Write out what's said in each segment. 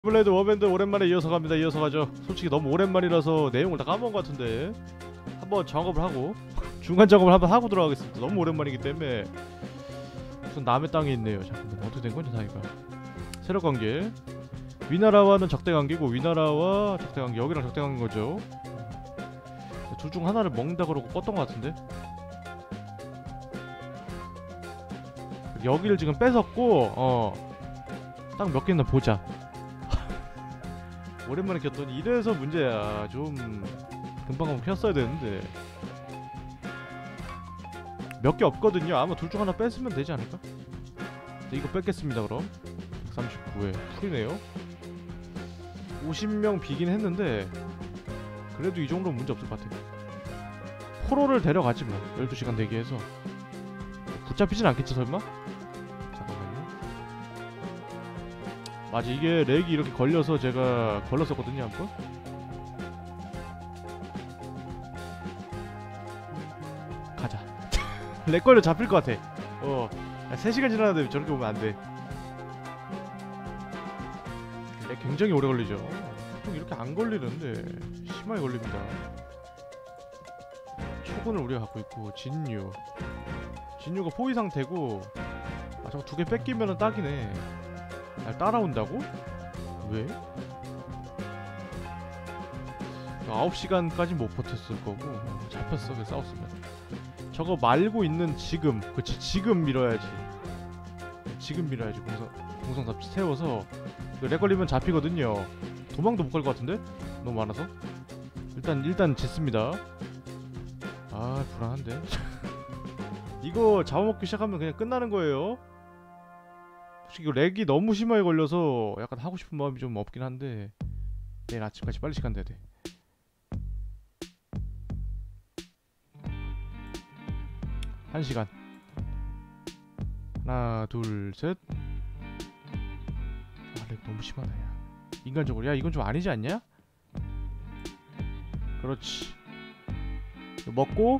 블레이드 워밴드 오랜만에 이어서 갑니다. 이어서 가죠. 솔직히 너무 오랜만이라서 내용을 다 까먹은 것 같은데 한번 작업을 하고 중간 작업을 한번 하고 들어가겠습니다. 너무 오랜만이기 때문에. 무슨 남의 땅에 있네요. 잠깐만, 어떻게 된 건지 다이가. 세력 관계, 위나라와는 적대 관계고, 위나라와 적대 관계, 여기랑 적대 관계인 거죠. 둘 중 하나를 먹는다 그러고 껐던 것 같은데. 여기를 지금 뺏었고, 딱 몇 개 있나 보자. 오랜만에 켰더니 이래서 문제야. 좀 금방 켰어야 되는데 몇 개 없거든요. 아마 둘 중 하나 뺐으면 되지 않을까? 네, 이거 뺏겠습니다. 그럼 139회 풀이네요. 50명 비긴 했는데 그래도 이 정도는 문제 없을 것 같아. 포로를 데려가지 뭐. 12시간 대기해서 붙잡히진 않겠지 설마? 맞아, 이게 렉이 이렇게 걸려서 제가 걸렸었거든요 한번. 가자. 렉 걸려 잡힐 것 같아. 3시간 지났는데 저렇게 오면 안돼. 렉 굉장히 오래 걸리죠. 보통 이렇게 안 걸리는데 심하게 걸립니다. 초근을 우리가 갖고 있고, 진유가 포위 상태고. 아, 저거 2개 뺏기면은 딱이네. 날 따라온다고? 왜? 9시간까지 못 버텼을 거고. 잡혔어. 그래서 싸웠으면. 저거 말고 있는 지금. 그치, 지금 밀어야지. 지금 밀어야지. 공성 세워서. 렉 걸리면 잡히거든요. 도망도 못 갈 것 같은데? 너무 많아서. 일단 짓습니다. 아, 불안한데. 이거 잡아먹기 시작하면 그냥 끝나는 거예요. 솔직히 이거 렉이 너무 심하게 걸려서 약간 하고 싶은 마음이 좀 없긴 한데 내일 아침까지 빨리 시간 돼야 돼. 한 시간. 하나 둘 셋. 아, 렉 너무 심하다 야. 인간적으로 야 이건 좀 아니지 않냐? 그렇지. 이거 먹고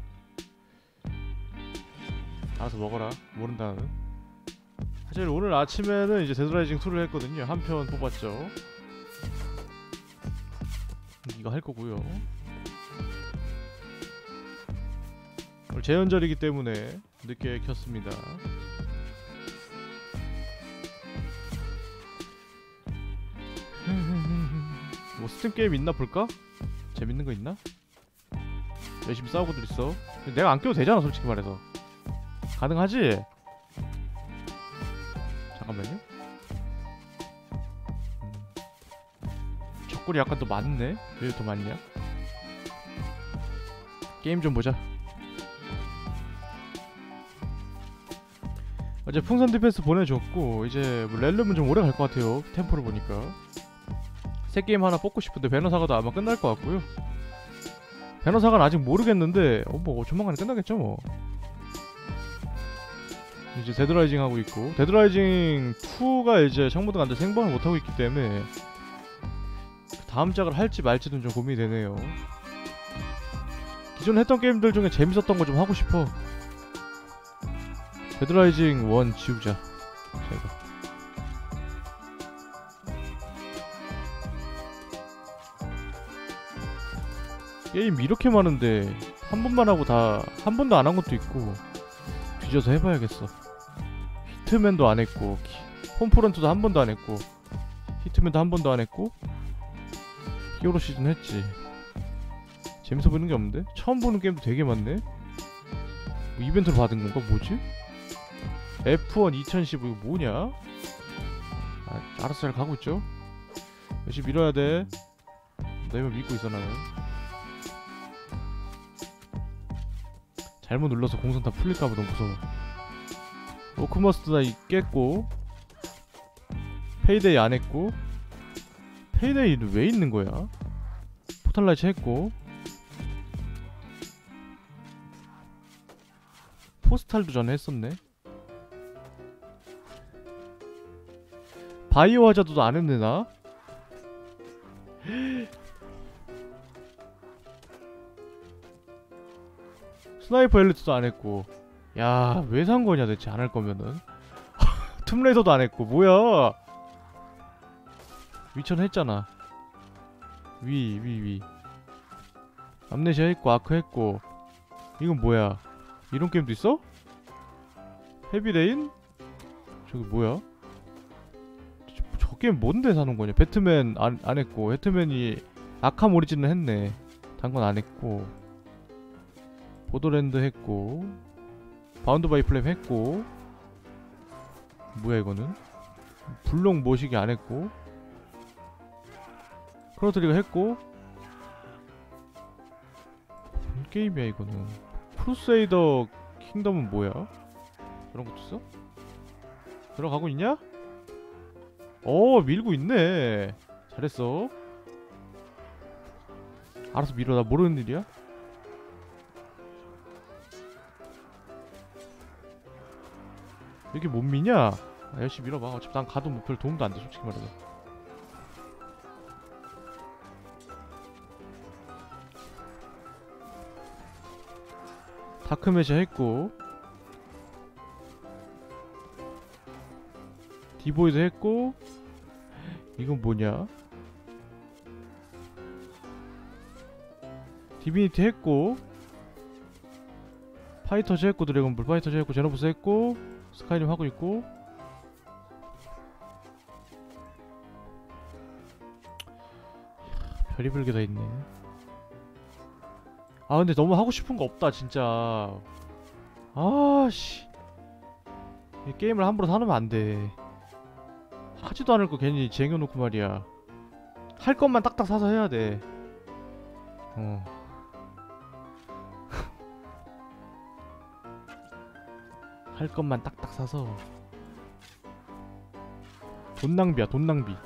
알아서 먹어라. 모른다는. 사실 오늘 아침에는 이제 데드라이징 2를 했거든요. 한 편 뽑았죠. 이거 할 거고요. 오늘 재연절이기 때문에 늦게 켰습니다. 뭐 스팀 게임 있나 볼까? 재밌는 거 있나? 열심히 싸우고들 있어. 내가 안 껴도 되잖아, 솔직히 말해서. 가능하지? 잠깐만요. 적골이 약간 더 많네? 왜 더 많냐? 게임 좀 보자. 어제 풍선 디펜스 보내줬고, 이제 뭐 렐름은 좀 오래 갈 것 같아요. 템포를 보니까. 새 게임 하나 뽑고 싶은데 배너사가도 아마 끝날 것 같고요. 배너사가는 아직 모르겠는데 뭐 조만간에 끝나겠죠 뭐. 이제 데드라이징 하고 있고, 데드라이징 2가 이제 청부등한테 생방을 못하고 있기 때문에 다음 작을 할지 말지는 좀 고민이 되네요. 기존에 했던 게임들 중에 재밌었던 거 좀 하고 싶어. 데드라이징 1 지우자. 제가 게임 이렇게 많은데 한 번만 하고 다 한 번도 안 한 것도 있고. 뒤져서 해봐야겠어. 히트맨도 안 했고, 홈프런트도 한 번도 안 했고, 히트맨도 한 번도 안 했고, 히어로 시즌 했지. 재밌어 보이는 게 없는데? 처음 보는 게임도 되게 많네? 뭐 이벤트로 받은 건가? 뭐지? F1 2015 이거 뭐냐? 아, 알아서 잘 가고 있죠? 열심히 밀어야 돼. 내가 믿고 있어 나는. 잘못 눌러서 공선 다 풀릴까봐 너무 무서워. 오크머스트 다 깼고, 페이데이 안 했고. 페이데이는 왜 있는 거야? 포탈라이츠 했고, 포스탈도 전에 했었네. 바이오 하자드도 안 했네 나. 스나이퍼 엘리트도 안 했고. 야, 왜 산 거냐 대체 안 할 거면은. 툼레이더도 안 했고. 뭐야? 위쳐는 했잖아. 위. 암네시아 했고 아크 했고. 이건 뭐야? 이런 게임도 있어? 헤비레인? 저기 뭐야? 저 게임 뭔데 사는 거냐? 배트맨 안 했고, 배트맨이 아캄 오리진을 했네. 단 건 안 했고, 보더랜드 했고, 바운드 바이 플레임 했고, 뭐야 이거는? 블록 모시기 안 했고, 크로노트리거 했고. 무슨 게임이야 이거는? 크루세이더 킹덤은 뭐야? 그런 것도 있어? 들어가고 있냐? 밀고 있네. 잘했어. 알아서 밀어. 나 모르는 일이야? 여기 못 미냐? 열심히 밀어봐. 어차피 난 가도 뭐 별 도움도 안 돼, 솔직히 말해서. 다크매시 했고, 디보이드 했고. 이건 뭐냐? 디비니티 했고, 파이터즈 했고, 드래곤볼 파이터즈 했고, 제노버스 했고, 스카이림 하고 있고. 별의별 게 다 있네. 아 근데 너무 하고 싶은 거 없다 진짜. 아씨, 이 게임을 함부로 사놓으면 안돼. 하지도 않을 거 괜히 쟁여놓고 말이야. 할 것만 딱딱 사서 해야 돼. 할 것만 딱딱 사서. 돈 낭비야, 돈 낭비.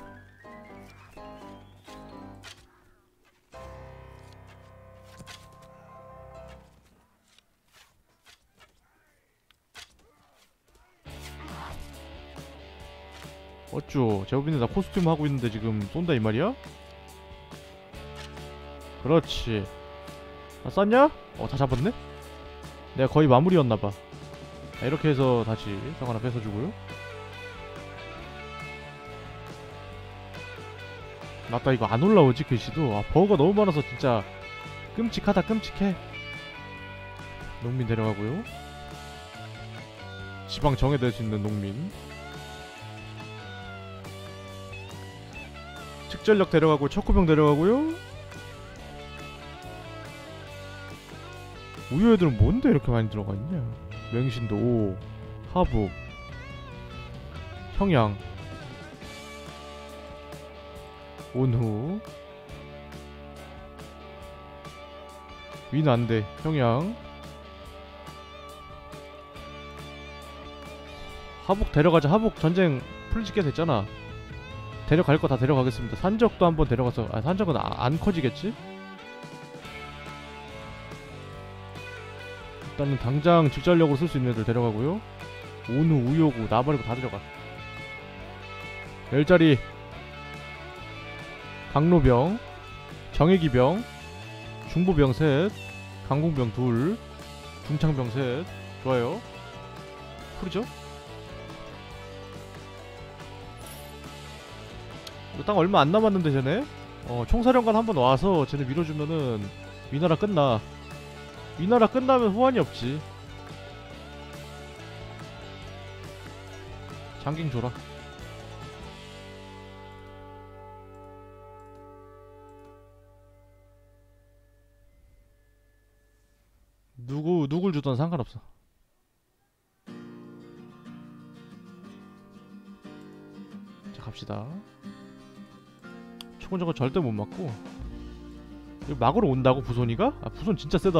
어쭈, 제법인데 나 코스튬 하고 있는데 지금 쏜다 이 말이야? 그렇지. 다 쐈냐? 다 잡았네? 내가 거의 마무리였나봐. 이렇게 해서 다시 형 하나 뺏어주고요. 맞다, 이거 안 올라오지 글씨도. 버거가 너무 많아서 진짜 끔찍하다, 끔찍해. 농민 데려가고요. 지방 정해될 수 있는 농민. 측전력 데려가고 척구병 데려가고요. 우유 애들은 뭔데 이렇게 많이 들어가 있냐? 맹신도 5, 하북, 형양, 온후, 윈 안돼, 형양, 하북 데려가자. 하북 전쟁 풀리지 꽤 됐잖아. 데려갈 거 다 데려가겠습니다. 산적도 한번 데려가서. 산적은 안 커지겠지? 일단은 당장 직전력으로 쓸 수 있는 애들 데려가고요. 온후, 우요구, 나버리고 다 데려가. 10자리 강로병, 정예기병, 중보병 셋, 강공병 둘, 중창병 셋. 좋아요. 풀이죠? 딱 얼마 안 남았는데 쟤네? 총사령관 한번 와서 쟤네 밀어주면은 위나라 끝나. 위나라 끝나면 후환이 없지. 장ging 줘라. 누굴 주던 상관없어. 자, 갑시다. 저건 절대 못 맞고. 이거 막으러 온다고 부손이가? 부손 진짜 세다.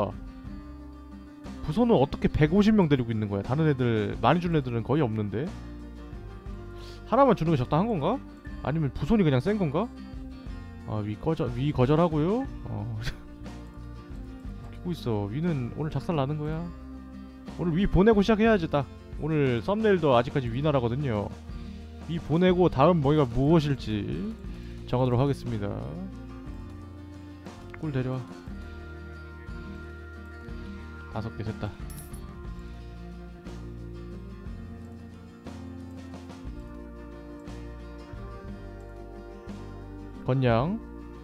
부손은 어떻게 150명 데리고 있는 거야? 다른 애들 많이 주는 애들은 거의 없는데. 하나만 주는 게 적당한 건가? 아니면 부손이 그냥 센 건가? 위 거절하고요. 끼고 있어. 위는 오늘 작살 나는 거야. 오늘 위 보내고 시작해야지. 딱 오늘 썸네일도 아직까지 위나라거든요. 위 보내고 다음 뭐가 무엇일지 정하도록 하겠습니다. 꿀 데려와. 5개 됐다. 건양.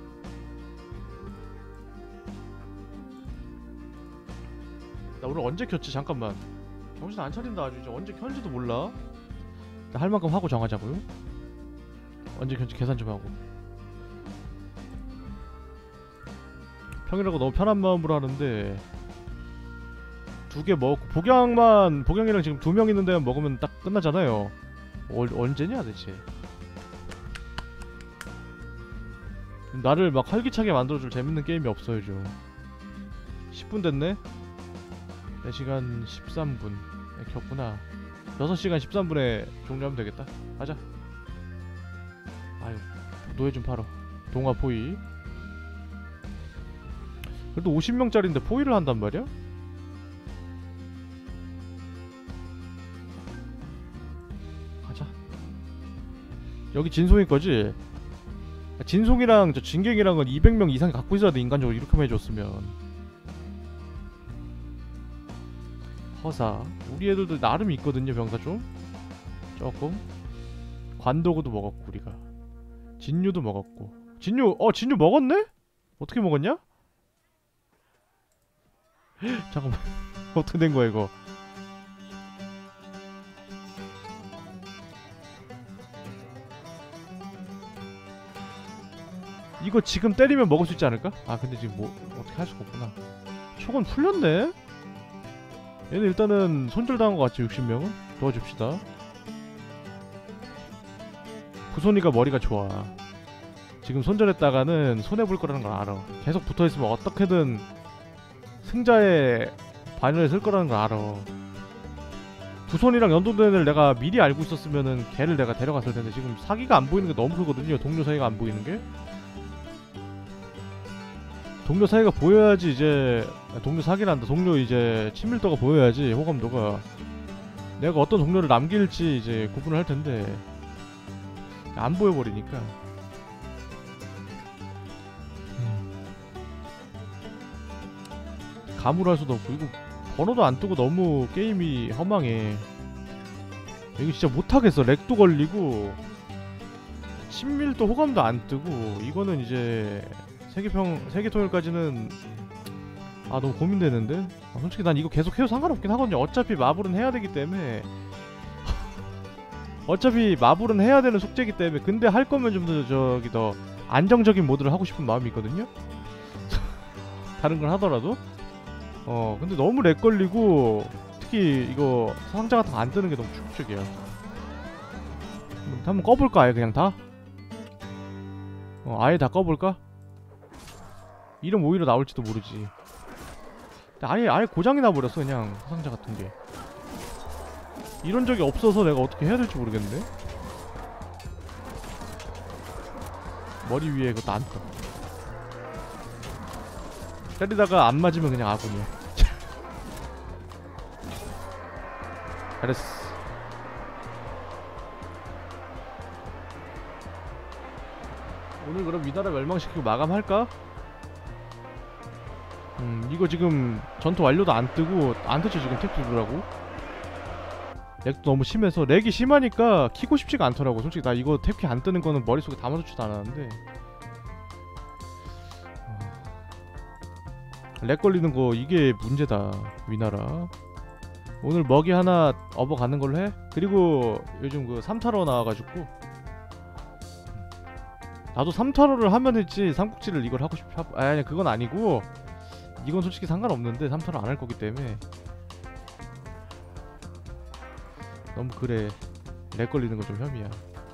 나 오늘 언제 켰지? 잠깐만. 정신 안 차린다 아주. 이제 언제 켰는지도 몰라. 나 할 만큼 하고 정하자고요. 언제 켰는지 계산 좀 하고. 평이라고 너무 편한 마음으로 하는데 2개 먹고 복양이랑 지금 2명 있는 데만 먹으면 딱 끝나잖아요. 언제냐 대체. 나를 막 활기차게 만들어줄 재밌는 게임이 없어요 좀. 10분 됐네? 4시간 13분 켰구나. 6시간 13분에 종료하면 되겠다. 가자. 아유 노예 좀 팔어. 동화 포위. 그래도 50명짜리인데 포위를 한단 말이야? 가자. 여기 진송이 거지? 진송이랑 저 진갱이랑은 200명 이상 갖고 있어야 돼. 인간적으로 이렇게만 해줬으면. 허사. 우리 애들도 나름 있거든요 병사 좀. 조금. 관도구도 먹었고 우리가. 진유도 먹었고. 진유 먹었네? 어떻게 먹었냐? 잠깐만. 어떻게 된 거야 이거? 이거 지금 때리면 먹을 수 있지 않을까? 아 근데 지금 뭐 어떻게 할 수가 없구나. 촉은 풀렸네? 얘는 일단은 손절당한 것 같지. 60명은? 도와줍시다. 부손이가 머리가 좋아. 지금 손절했다가는 손해볼 거라는 걸 알아. 계속 붙어있으면 어떻게든 승자의 반열에 쓸 거라는 걸 알아. 부손이랑 연동된 애를 내가 미리 알고 있었으면은 걔를 내가 데려갔을 텐데 지금 사기가 안 보이는 게 너무 크거든요. 동료 사이가 안 보이는 게. 동료 사이가 보여야지 이제 동료 사기란다. 동료 이제 친밀도가 보여야지 호감도가. 내가 어떤 동료를 남길지 이제 구분을 할 텐데 안 보여버리니까. 감으로 할 수도 없고 이거 번호도 안 뜨고 너무 게임이 허망해. 이거 진짜 못하겠어. 렉도 걸리고 친밀도 호감도 안 뜨고. 이거는 이제 세계 통일까지는 아 너무 고민되는데. 솔직히 난 이거 계속 해도 상관없긴 하거든요. 어차피 마블은 해야 되기 때문에. 어차피 마블은 해야 되는 숙제이기 때문에. 근데 할 거면 좀 더 저기 더 안정적인 모드를 하고 싶은 마음이 있거든요. 다른 걸 하더라도. 근데 너무 렉 걸리고 특히 이거 상자 같은 거 안 뜨는 게 너무 충격적이야. 한번 꺼볼까 아예 그냥 다? 아예 다 꺼볼까? 이름 오히려 나올지도 모르지. 아예 고장이 나버렸어 그냥 상자 같은 게. 이런 적이 없어서 내가 어떻게 해야 될지 모르겠네. 머리 위에 그것도 안 떠. 때리다가 안 맞으면 그냥 아군이야. 잘했어. 오늘 그럼 위나라 멸망시키고 마감할까? 이거 지금 전투 완료도 안 뜨고 안 뜨죠 지금. 탭 누르라고. 렉도 너무 심해서. 렉이 심하니까 키고 싶지가 않더라고. 솔직히 나 이거 탭키 안 뜨는 거는 머릿속에 담아두지도 않았는데 렉 걸리는 거 이게 문제다 위나라. 오늘 먹이 하나 업어가는 걸로 해. 그리고 요즘 그 3타로 나와가지고 나도 3타로를 하면 했지 삼국지를 이걸 하고 싶어. 아니 그건 아니고 이건 솔직히 상관없는데 3타로 안 할 거기 때문에 너무 그래. 렉 걸리는 거 좀 혐의야.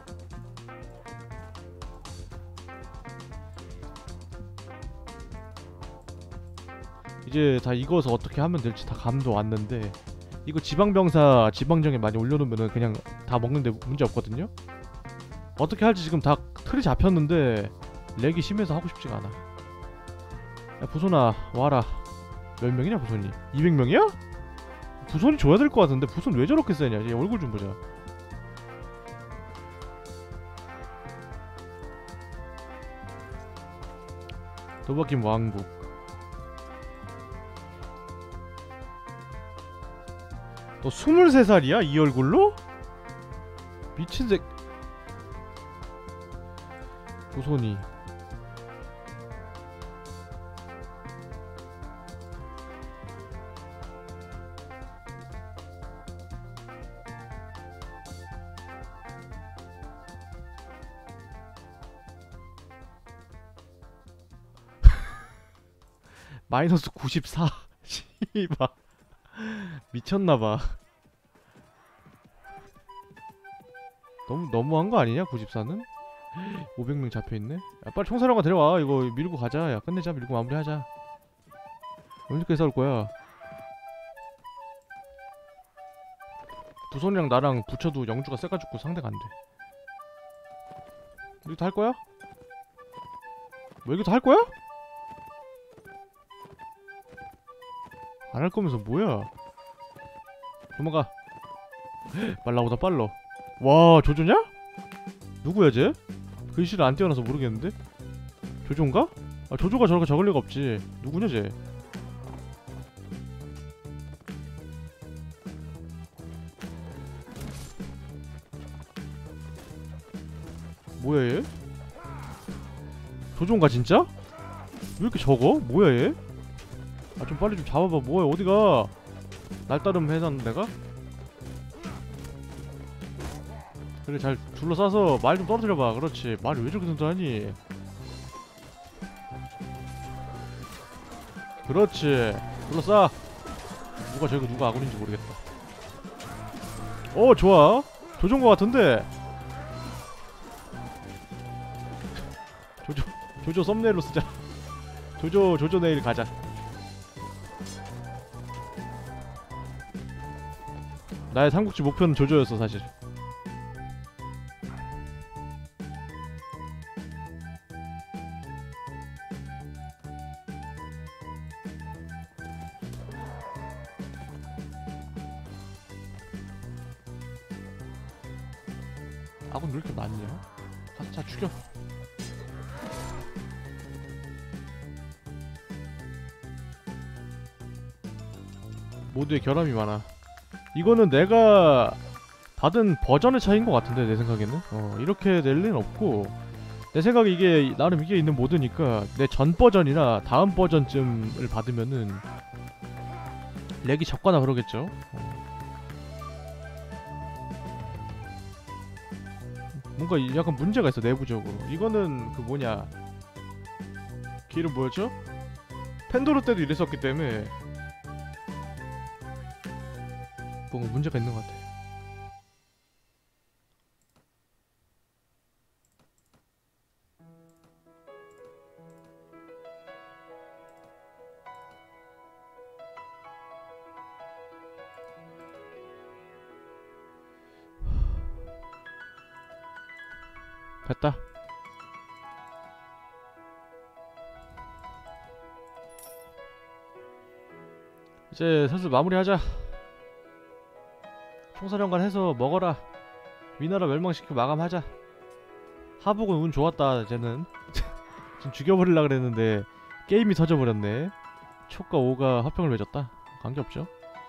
이제 다 익어서 어떻게 하면 될지 다 감도 왔는데 이거 지방병사 지방정에 많이 올려놓으면은 그냥 다 먹는데 문제 없거든요. 어떻게 할지 지금 다 틀이 잡혔는데 렉이 심해서 하고 싶지가 않아. 야 부손아 와라. 몇 명이냐 부손이? 200명이야? 부손이 줘야 될 것 같은데 부손 왜 저렇게 세냐. 얘 얼굴 좀 보자. 도박김 왕국. 너 23살이야? 이 얼굴로? 미친새. 부손이 마이너스 94. 씨발 미쳤나봐. 너무한 거 아니냐 94는? 500명 잡혀있네. 야 빨리 총사령관 데려와. 이거 밀고 가자. 야 끝내자. 밀고 마무리하자. 언제까지 싸울 거야? 부손이랑 나랑 붙여도 영주가 세가지고 상대가 안돼. 여기도 할 거야? 뭐 여기도 할 거야? 안 할 거면서 뭐야? 도망가. 빨라보다 빨라. 와 조조냐? 누구야 쟤? 글씨를 안 띄워놔서 모르겠는데? 조조인가? 아 조조가 저렇게 적을 리가 없지. 누구냐 쟤? 뭐야 얘? 조조인가 진짜? 왜 이렇게 적어? 뭐야 얘? 아 좀 빨리 좀 잡아봐. 뭐야 어디가? 날따름 해놨는 내가? 그래 잘 둘러싸서 말 좀 떨어뜨려봐. 그렇지. 말을 왜 저렇게 던져하니? 그렇지. 둘러싸. 누가 저기 누가 아군인지 모르겠다. 좋아. 조조인 것 같은데. 조조 썸네일로 쓰자. 조조 네일 가자. 나의 삼국지 목표는 조조였어 사실. 아군 왜 이렇게 많냐? 자 죽여. 모두의 결함이 많아. 이거는 내가 받은 버전의 차이인 것 같은데 내 생각에는. 이렇게 낼 리는 없고, 내 생각에 이게 나름 이게 있는 모드니까 내 전 버전이나 다음 버전쯤을 받으면은 렉이 적거나 그러겠죠. 뭔가 약간 문제가 있어 내부적으로. 이거는 그 뭐냐, 그 이름 뭐였죠? 팬도르 때도 이랬었기 때문에 뭔가 문제가 있는 것 같아. 됐다. 이제 슬슬 마무리하자. 총사령관 해서 먹어라. 위나라 멸망시키고 마감하자. 하복은 운 좋았다. 쟤는 지금 죽여버리려 그랬는데 게임이 터져버렸네. 촉과 오가 화평을 맺었다. 관계없죠.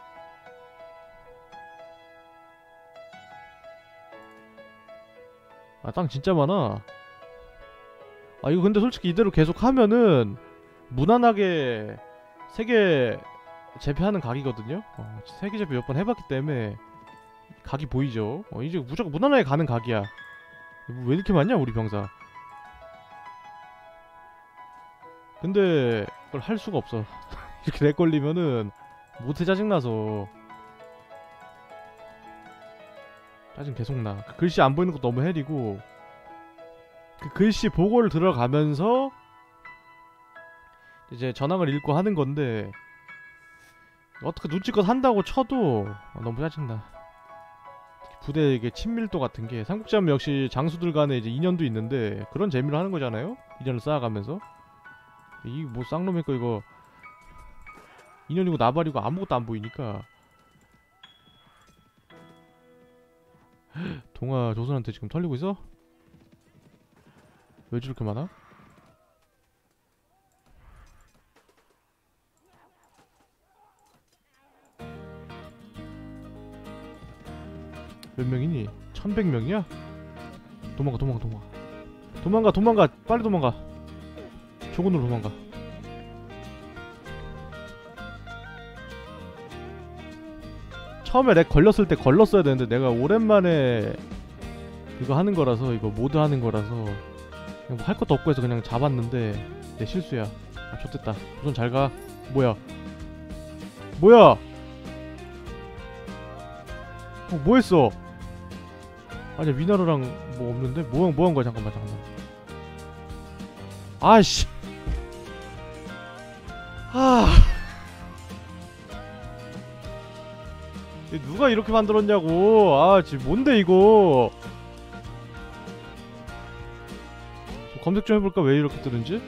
아 땅 진짜 많아. 아 이거 근데 솔직히 이대로 계속 하면은 무난하게 세계 재패하는 각이거든요. 세계 재패 몇 번 해봤기 때문에 각이 보이죠. 이제 무조건 무난하게 가는 각이야. 왜 이렇게 많냐 우리 병사. 근데 그걸 할 수가 없어. 이렇게 렉 걸리면은 못해. 짜증나서 짜증 계속나. 그 글씨 안 보이는 것도 너무 헬이고, 그 글씨 보고를 들어가면서 이제 전황을 읽고 하는 건데 어떻게 눈치껏 한다고 쳐도 너무 짜증나. 부대의 이게 친밀도 같은 게, 삼국지 하면 역시 장수들 간에 이제 인연도 있는데 그런 재미로 하는 거잖아요. 인연을 쌓아가면서. 이 뭐 쌍놈의 거 이거 인연이고 나발이고 아무것도 안 보이니까. 동아 조선한테 지금 털리고 있어? 왜 저렇게 많아? 몇 명이니? 1100명이야? 도망가. 빨리 도망가. 조군으로 도망가. 처음에 렉 걸렸을 때 걸렀어야 되는데 내가 오랜만에 이거 하는 거라서, 이거 모드 하는 거라서 그냥 뭐 할 것도 없고 해서 그냥 잡았는데 내 실수야. 아 좋댔다. 우선 잘 가. 뭐야? 뭐야? 뭐 했어? 아니야, 위나르랑 뭐 없는데? 뭐 한 거야? 잠깐만. 아씨. 누가 이렇게 만들었냐고. 지금 뭔데 이거. 검색 좀 해볼까? 왜 이렇게 뜨는지?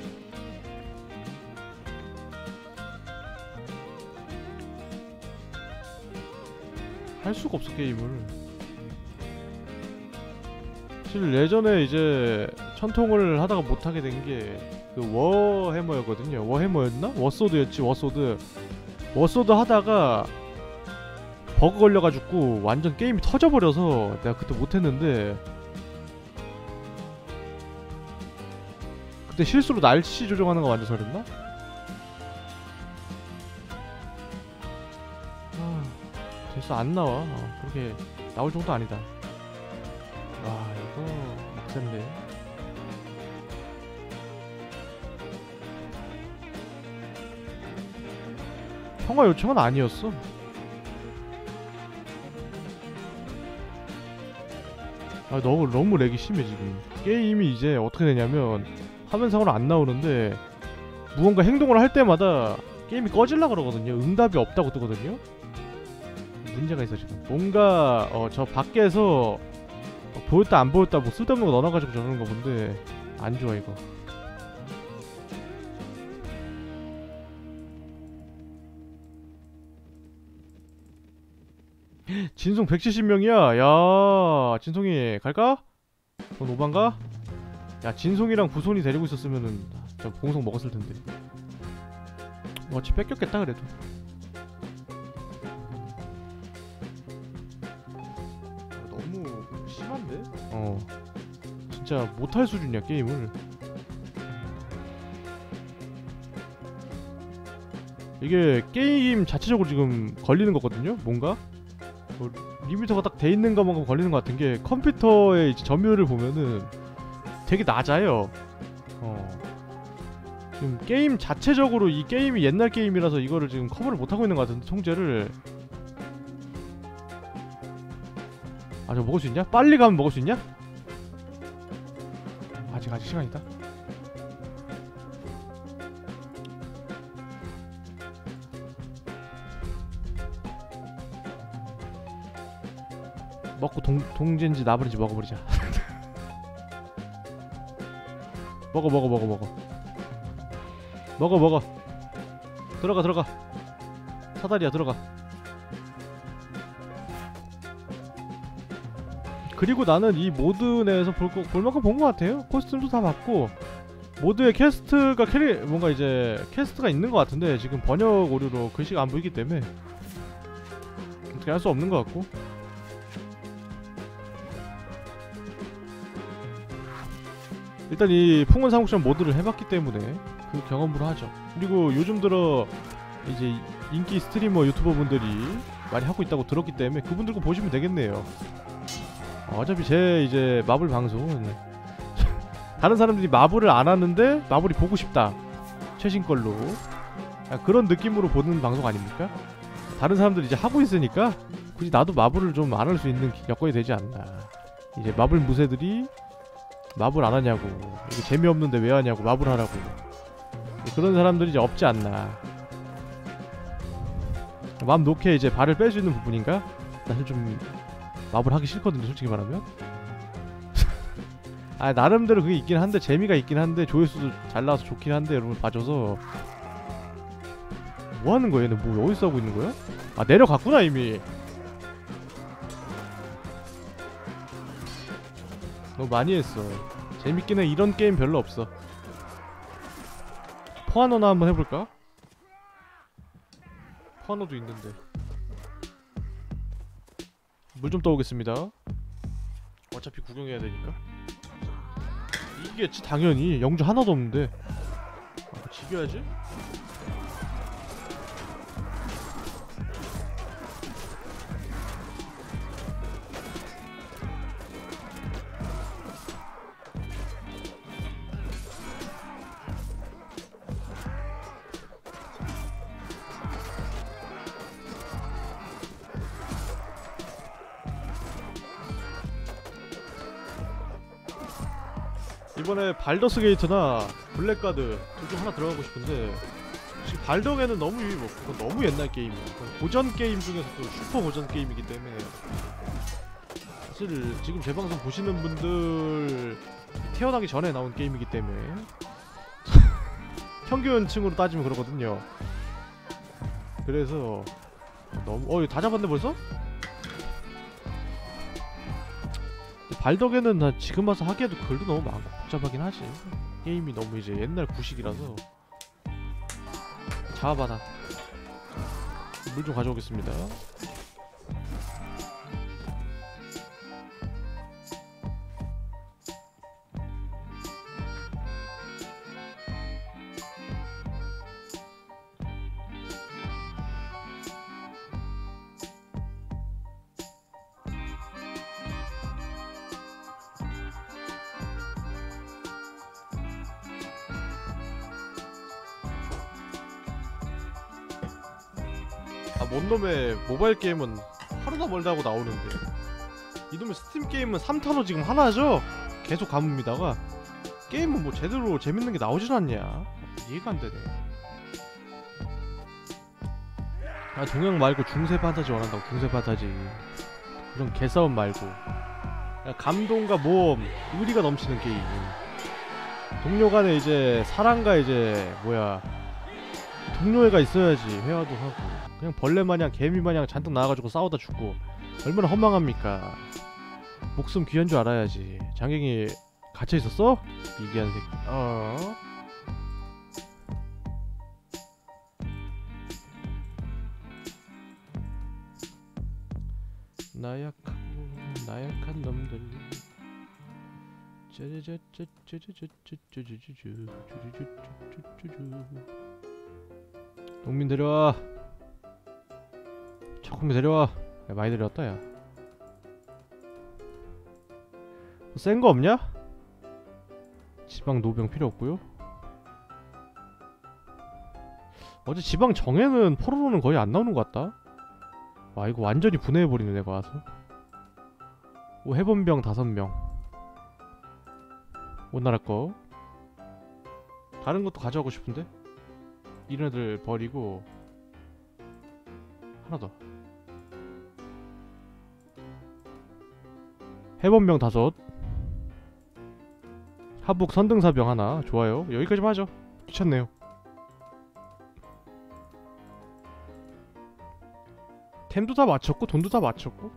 할 수가 없어 게임을. 사실 예전에 이제 천통을 하다가 못하게 된 게 그 워해머였거든요. 워해머였나? 워소드였지. 워소드 하다가 버그 걸려가지고 완전 게임이 터져버려서 내가 그때 못했는데, 그때 실수로 날씨 조정하는 거 완전 잘했나? 됐어. 안 나와. 그렇게 나올 정도 아니다. 와, 이거 막센데. 평화 요청은 아니었어. 너무 렉이 심해 지금. 게임이 이제 어떻게 되냐면 화면상으로 안 나오는데 무언가 행동을 할 때마다 게임이 꺼질라 그러거든요. 응답이 없다고 뜨거든요. 문제가 있어 지금. 뭔가 저 밖에서 보였다 안 보였다 뭐 쓸데없는 거 넣어놔가지고 저러는 거 본데 안 좋아 이거. 진송 170명이야. 야, 진송이 갈까? 넌 오반가? 야, 진송이랑 구손이 데리고 있었으면은 저 봉송 먹었을 텐데. 어찌 뺏겼겠다 그래도. 너무 심한데? 진짜 못할 수준이야 게임을. 이게 게임 자체적으로 지금 걸리는 거거든요. 뭔가 리미터가 딱 돼 있는 것만큼 걸리는 것 같은 게, 컴퓨터의 이제 점유율을 보면은 되게 낮아요. 지금 게임 자체적으로 이 게임이 옛날 게임이라서 이거를 지금 커버를 못하고 있는 것 같은데, 통제를. 저거 먹을 수 있냐? 빨리 가면 먹을 수 있냐? 아직 시간 있다. 먹고 동젠지 나버린지 먹어버리자. 먹어. 들어가. 사다리야, 들어가. 그리고 나는 이 모드 내에서 볼만큼 본 것 같아요. 코스튬도 다 봤고, 모드에 퀘스트가 뭔가 이제 퀘스트가 있는 것 같은데, 지금 번역 오류로 글씨가 안 보이기 때문에 어떻게 할 수 없는 것 같고. 일단 이 풍원 삼국시장 모드를 해봤기 때문에 그 경험으로 하죠. 그리고 요즘 들어 이제 인기 스트리머 유튜버 분들이 많이 하고 있다고 들었기 때문에 그분들 거 보시면 되겠네요. 어차피 제 이제 마블 방송은 다른 사람들이 마블을 안 하는데 마블이 보고 싶다, 최신 걸로, 그런 느낌으로 보는 방송 아닙니까? 다른 사람들이 이제 하고 있으니까 굳이 나도 마블을 좀 안 할 수 있는 여건이 되지 않나. 이제 마블 무새들이 마블 안 하냐고, 이게 재미없는데 왜 하냐고, 마블 하라고, 그런 사람들이 이제 없지 않나. 마음 놓게 이제 발을 뺄 수 있는 부분인가? 사실 좀 마블 하기 싫거든요, 솔직히 말하면. 나름대로 그게 있긴 한데, 재미가 있긴 한데, 조회수도 잘 나와서 좋긴 한데, 여러분 봐줘서. 뭐 하는 거야? 얘는 뭐 어디서 하고 있는 거야? 내려갔구나 이미. 너무 많이 했어. 재밌긴 해. 이런 게임 별로 없어. 포아노나 한번 해볼까? 포아노도 있는데. 물 좀 떠오겠습니다. 어차피 구경해야 되니까. 이기겠지 당연히. 영주 하나도 없는데. 지겨야지? 이번에 발더스 게이트나 블랙가드 둘 중 하나 들어가고 싶은데 지금 발더게는 너무 그건 너무 옛날 게임이야. 고전 게임 중에서도 슈퍼 고전 게임이기 때문에 사실 지금 제 방송 보시는 분들 태어나기 전에 나온 게임이기 때문에 평균층으로 따지면 그러거든요. 그래서 너무 다 잡았네 벌써? 발더게는 나 지금 와서 하기에도 글도 너무 많고 복잡하긴 하지. 게임이 너무 이제 옛날 구식이라서. 잡아봐라. 물 좀 가져오겠습니다. 뭔 놈의 모바일 게임은 하루나 멀다 하고 나오는데 이놈의 스팀 게임은 3탄호 지금 하나죠? 계속 가뭄이다가 게임은 뭐 제대로 재밌는 게 나오질 않냐? 이해가 안 되네. 아 동양 말고 중세 판타지 원한다고. 중세 판타지 그런 개싸움 말고 감동과 모험, 의리가 넘치는 게임. 동료 간에 이제 사랑과 이제 동료애가 있어야지 회화도 하고. 그냥 벌레마냥 개미마냥 잔뜩 나와가지고 싸우다 죽고 얼마나 허망합니까. 목숨 귀한 줄 알아야지. 장경이 갇혀있었어? 미개한 새끼. 나약한 놈들. 농민 데려와. 조금 데려와. 야, 많이 데려왔다 야. 센 거 없냐? 지방 노병 필요 없고요. 어제 지방 정에는 포로로는 거의 안 나오는 것 같다. 와 이거 완전히 분해해버리네 내가 와서. 오 해본병 5명. 오나라 거. 다른 것도 가져가고 싶은데? 이런 애들 버리고 하나 더. 해본병 5. 하북 선등사병 하나. 좋아요. 여기까지만 하죠. 귀찮네요. 템도 다 맞췄고 돈도 다 맞췄고.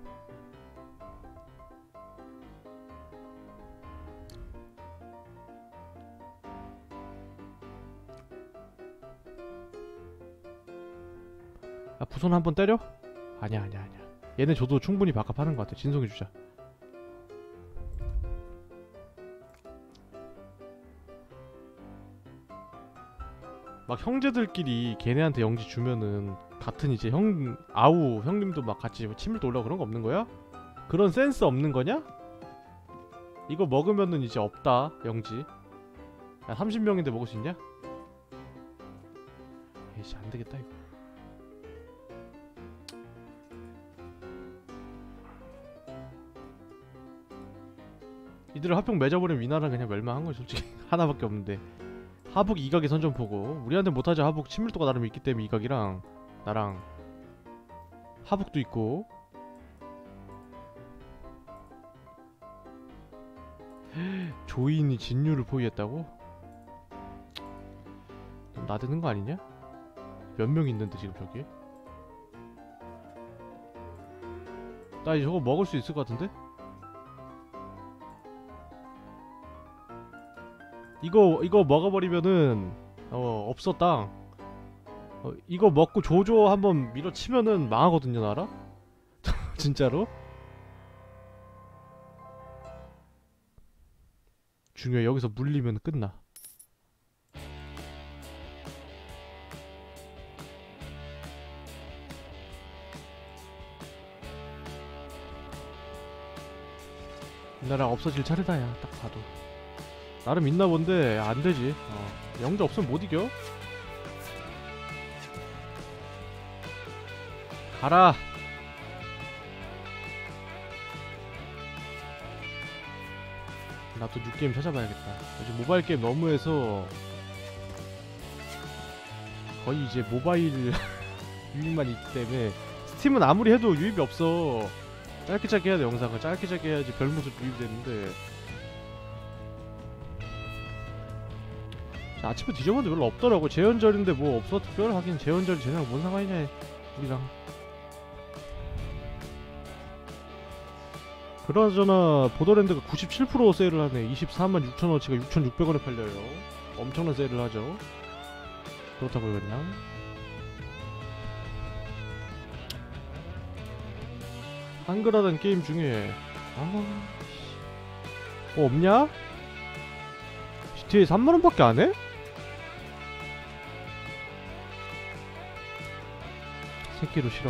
아 부손 한번 때려? 아니야. 얘네 줘도 충분히 밥값하는 것 같아. 진송해 주자. 막 형제들끼리 걔네한테 영지 주면은 같은 이제 아우 형님도 막 같이 친밀도 올라오고 그런 거 없는 거야? 그런 센스 없는 거냐? 이거 먹으면은 이제 없다 영지. 야 30명인데 먹을 수 있냐? 에이씨 안 되겠다 이거. 이들을 합병 맺어버리면 이 나라 그냥 멸망한 거지 솔직히. 하나밖에 없는데. 하북 이각의 선전포고. 우리한테 못하죠. 하북 친밀도가 나름 있기 때문에 이각이랑 나랑 하북도 있고. 조인이 진유를 포위했다고? 좀 나대는 거 아니냐? 몇 명 있는데 지금 저기? 나 이제 저거 먹을 수 있을 것 같은데? 이거 먹어버리면은 없어 땅. 이거 먹고 조조 한번 밀어치면은 망하거든요 나라? 진짜로? 중요해. 여기서 물리면 끝나. 이 나라 없어질 차례다 야 딱 봐도. 나름 있나 본데 안 되지. 영자 없으면 못 이겨. 가라. 나도 뉴게임 찾아봐야겠다. 요즘 모바일 게임 너무해서 거의 이제 모바일 유입만 있기 때문에 스팀은 아무리 해도 유입이 없어. 짧게 짧게 해야 돼. 영상을 짧게 짧게 해야지 별모습 유입이 되는데. 자, 아침에 뒤져봤는데 별로 없더라고. 재현절인데 뭐 없어 특별? 하긴 재현절이 쟤네랑 뭔 상관이냐 우리랑. 그나저나 보더랜드가 97% 세일을 하네. 246,000원어치가 6,600원에 팔려요. 엄청난 세일을 하죠. 그렇다고요 그냥. 한글화된 게임 중에 없냐? GTA 3만원밖에 안해? 새끼로 싫어.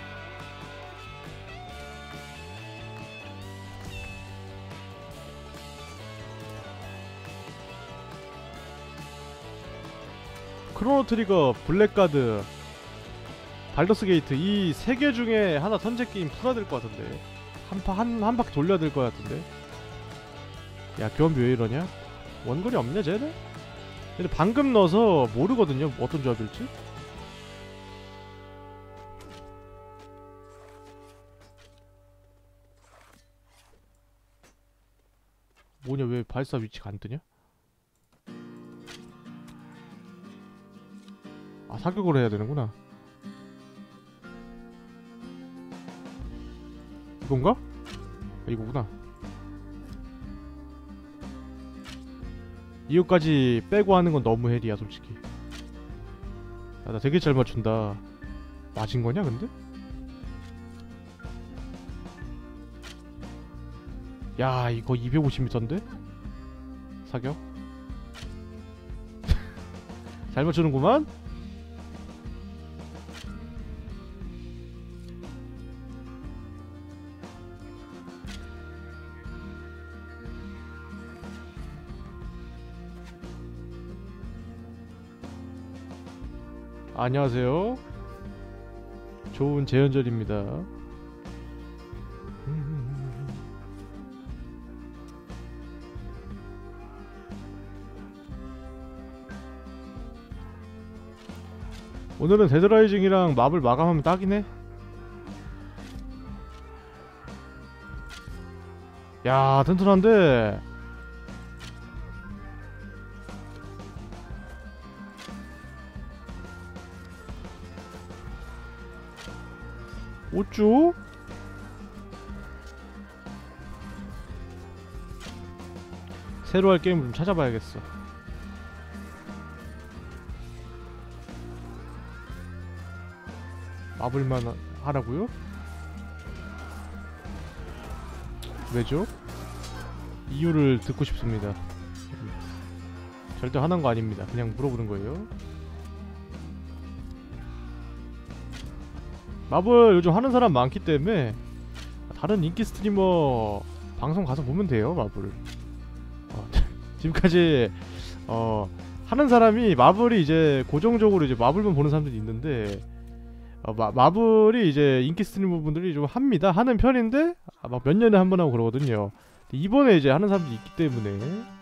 크로노 트리거, 블랙가드, 발더스 게이트 이 세 개 중에 하나 선제 게임 풀어야 될 것 같은데. 한 바퀴 돌려야 될 것 같은데. 야, 교환비 왜 이러냐? 원거리 없냐 쟤네? 근데 방금 넣어서 모르거든요 어떤 조합일지. 뭐냐, 왜 발사 위치가 안 뜨냐? 아, 사격을 해야 되는구나. 이건가? 아, 이거구나. 이거까지 빼고 하는 건 너무 헬이야 솔직히. 야, 나 되게 잘 맞춘다. 맞은 거냐 근데? 야, 이거 250m인데? 사격? 잘 맞추는구만? 안녕하세요. 좋은 재현절입니다. 오늘은 데드라이징이랑 맵을 마감하면 딱이네. 야, 튼튼한데. 어쭈? 새로 할 게임을 좀 찾아봐야겠어. 마블만 하라고요? 왜죠? 이유를 듣고 싶습니다. 절대 화난 거 아닙니다. 그냥 물어보는 거예요. 마블 요즘 하는 사람 많기 때문에 다른 인기 스트리머 방송 가서 보면 돼요. 마블 지금까지 하는 사람이 마블이 이제 고정적으로 이제 마블만 보는 사람들이 있는데 마블이 이제 인기 스트리머 분들이 좀 합니다. 하는 편인데 막 몇 년에 한 번 하고 그러거든요. 이번에 이제 하는 사람들이 있기 때문에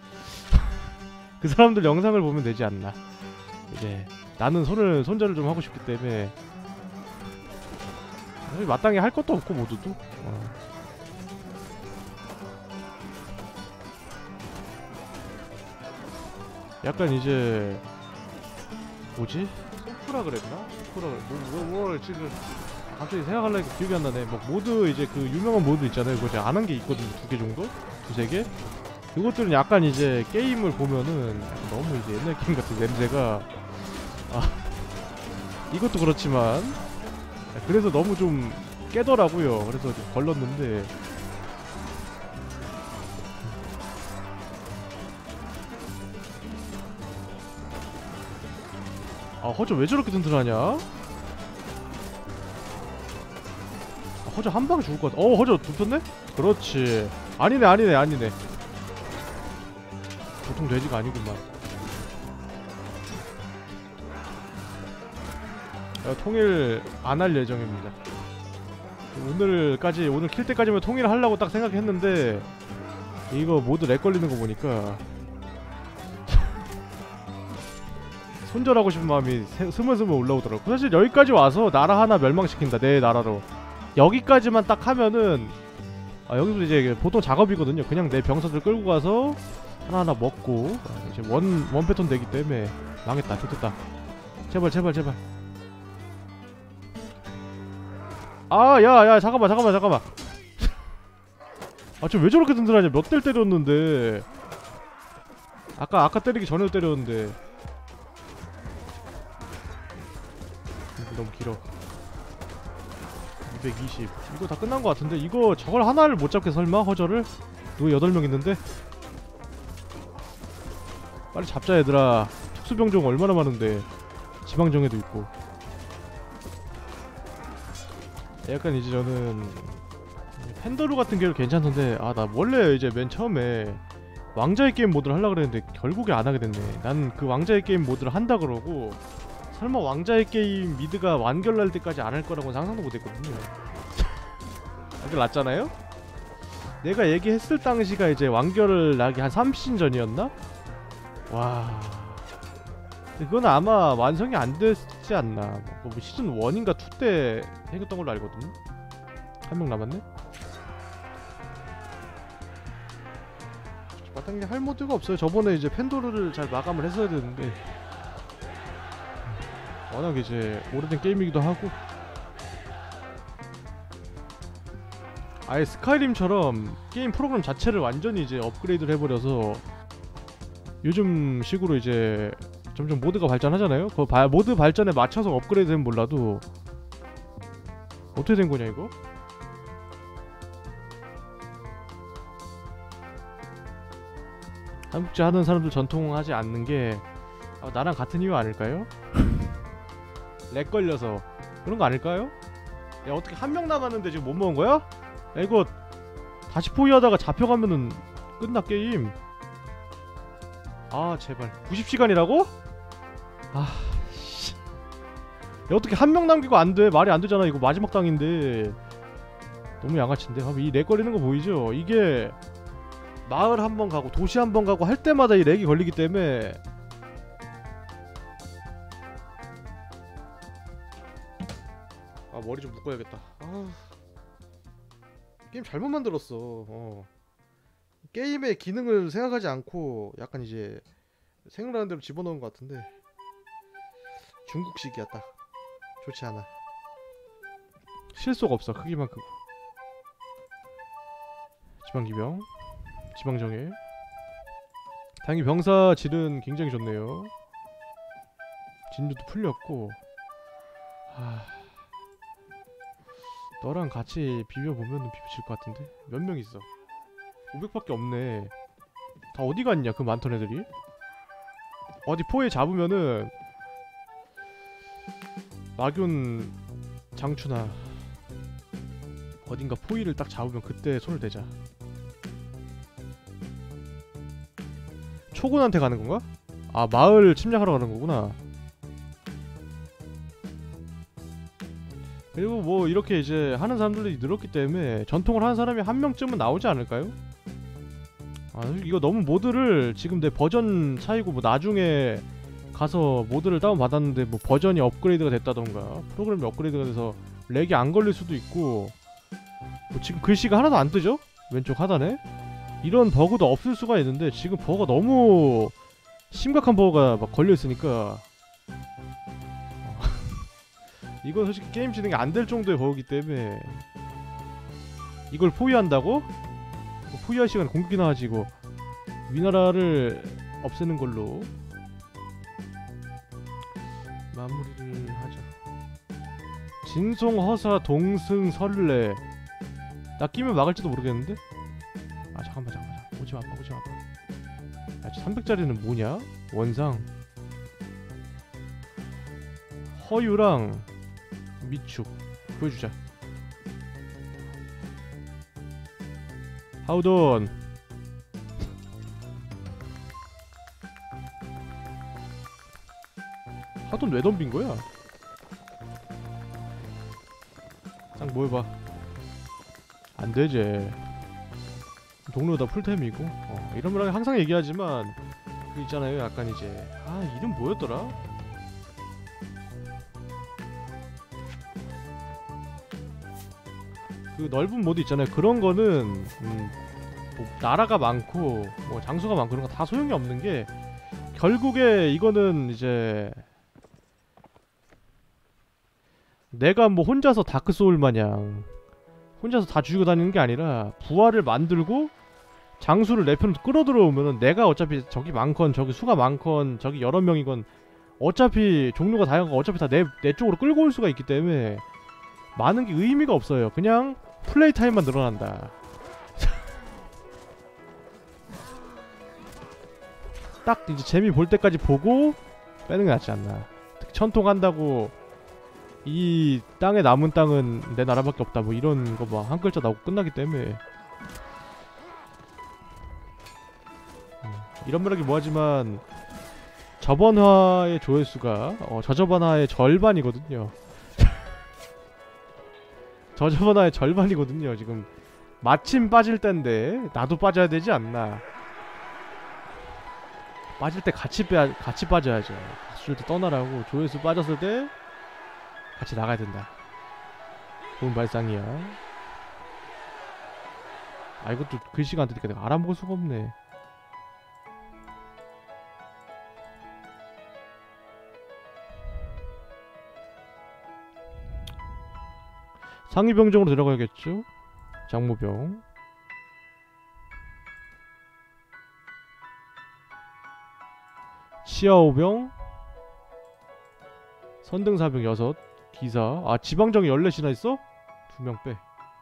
그 사람들 영상을 보면 되지 않나. 이제 나는 손절을 좀 하고 싶기 때문에 마땅히 할 것도 없고 모두도 약간 이제 뭐지? 소프라 그랬나? 뭘 지금 갑자기 생각하려니까 기억이 안 나네. 막 모드 이제 그 유명한 모드 있잖아요. 그거 제가 안 한 게 있거든요. 2개 정도? 2~3개? 그것들은 약간 이제 게임을 보면은 약간 너무 이제 옛날 게임 같은 냄새가 이것도 그렇지만 그래서 너무 좀 깨더라고요. 그래서 좀 걸렀는데 허저 왜 저렇게 튼튼하냐? 허저 한 방에 죽을 것 같아. 허저 눕혔네? 그렇지. 아니네. 보통 돼지가 아니구만. 통일 안 할 예정입니다. 오늘 킬 때까지만 통일을 하려고 딱 생각했는데 이거 모두 렉 걸리는 거 보니까 손절하고 싶은 마음이 스물스물 올라오더라고. 사실 여기까지 와서 나라 하나 멸망시킨다, 내 나라로. 여기까지만 딱 하면은 여기서 이제 보통 작업이거든요. 그냥 내 병사들 끌고 가서 하나하나 먹고 이제 원 패턴 되기 때문에 망했다. 좋겠다. 제발 제발 제발. 야야 잠깐만 저 왜 저렇게 든든하냐. 몇 대 때렸는데. 아까 때리기 전에도 때렸는데. 너무 길어. 220. 이거 다 끝난 것 같은데. 이거 저걸 하나를 못 잡게 설마? 허저를? 누구 8명 있는데? 빨리 잡자 얘들아. 특수병종 얼마나 많은데. 지방정예도 있고. 약간 이제 저는 펜더루 같은 경우 괜찮던데, 나 원래 이제 맨 처음에 왕자의 게임 모드를 하려고 그랬는데 결국에 안 하게 됐네. 난 그 왕자의 게임 모드를 한다 그러고 설마 왕자의 게임 미드가 완결날 때까지 안 할 거라고 상상도 못 했거든요. 완결 났잖아요? 내가 얘기했을 당시가 이제 완결을 나기 한 3시즌 전이었나? 와. 그건 아마 완성이 안 됐지 않나. 뭐 시즌 1인가 2 때 생겼던 걸로 알거든요. 한 명 남았네? 마땅히 할 모드가 없어요. 저번에 이제 펜도르를 잘 마감을 했어야 되는데 워낙 이제 오래된 게임이기도 하고 아예 스카이림처럼 게임 프로그램 자체를 완전히 이제 업그레이드를 해버려서 요즘 식으로 이제 점점 모드가 발전하잖아요? 그 모드 발전에 맞춰서 업그레이드 되면 몰라도 어떻게 된 거냐 이거? 삼국지 하는 사람들 전통하지 않는 게 나랑 같은 이유 아닐까요? 렉 걸려서 그런 거 아닐까요? 야 어떻게 한 명 남았는데 지금 못 먹은 거야? 야 이거 다시 포위하다가 잡혀가면은 끝나 게임. 제발 90시간이라고? 씨. 야 어떻게 한 명 남기고 안 돼? 말이 안 되잖아. 이거 마지막 당인데 너무 양아치인데. 이 렉 걸리는 거 보이죠? 이게 마을 한 번 가고 도시 한 번 가고 할 때마다 이 렉이 걸리기 때문에 머리 좀 묶어야겠다. 게임 잘못 만들었어. 게임의 기능을 생각하지 않고 약간 이제 생각나는 대로 집어넣은 것 같은데 중국식이야 딱. 좋지 않아. 실속 없어. 크기만 크고. 지방기병 지방정예. 당연히 병사 질은 굉장히 좋네요. 진도도 풀렸고. 너랑 같이 비벼보면은 비벼질 것 같은데? 몇 명 있어? 500밖에 없네. 다 어디 갔냐 그 많던 애들이? 어디 포에 잡으면은 막윤 장추나 어딘가 포위를 딱 잡으면 그때 손을 대자. 초군한테 가는 건가? 마을 침략하러 가는 거구나. 그리고 뭐 이렇게 이제 하는 사람들이 늘었기 때문에 전통을 하는 사람이 한 명쯤은 나오지 않을까요? 이거 너무 모드를 지금 내 버전 차이고 뭐 나중에 가서 모드를 다운받았는데 뭐 버전이 업그레이드가 됐다던가 프로그램이 업그레이드가 돼서 렉이 안 걸릴 수도 있고 뭐 지금 글씨가 하나도 안 뜨죠? 왼쪽 하단에? 이런 버그도 없을 수가 있는데 지금 버그가 너무 심각한 버그가 막 걸려있으니까 이건 솔직히 게임 진행이 안 될 정도의 버그이기 때문에 이걸 포위한다고? 포위할 시간에 공격이나 하지. 이거 위나라를 없애는 걸로 마무리를 하자. 진송허사 동승설레. 나 끼면 막을지도 모르겠는데? 잠깐만 오지마. 야 300짜리는 뭐냐? 원상 허유랑 미축 보여주자. 하우돈 하우돈 왜 덤빈 거야? 딱 모여봐. 안 되지. 동료다 풀템이고 이러면 항상 얘기하지만 그 있잖아요 약간 이제 이름 뭐였더라? 그 넓은 모드 있잖아요. 그런 거는 뭐 나라가 많고 뭐 장수가 많고 그런 거 다 소용이 없는 게 결국에 이거는 이제 내가 뭐 혼자서 다크소울 마냥 혼자서 다 죽이고 다니는 게 아니라 부하를 만들고 장수를 내 편으로 끌어들어오면은 내가 어차피 저기 많건 저기 수가 많건 저기 여러 명이건 어차피 종류가 다양하고 어차피 다 내 쪽으로 끌고 올 수가 있기 때문에 많은 게 의미가 없어요. 그냥 플레이 타임만 늘어난다. 딱 이제 재미 볼 때까지 보고 빼는 게 낫지 않나. 특히 천통한다고 이 땅에 남은 땅은 내 나라밖에 없다 뭐 이런 거 막 한 글자 나오고 끝나기 때문에 이런 말하기 뭐하지만 저번 화의 조회수가 저저번 화의 절반이거든요. 저저번 화의 절반이거든요. 지금 마침 빠질 때인데 나도 빠져야 되지 않나. 빠질 때 같이 빠져야죠. 갔을 때 떠나라고. 조회수 빠졌을 때 같이 나가야 된다. 좋은 발상이야. 이것도 글씨가 안 뜨니까 내가 알아먹을 수가 없네. 상위병정으로 들어가야겠죠? 장모병. 치아오병. 선등사병 6. 기사. 지방정이 14이나 있어? 2명 빼.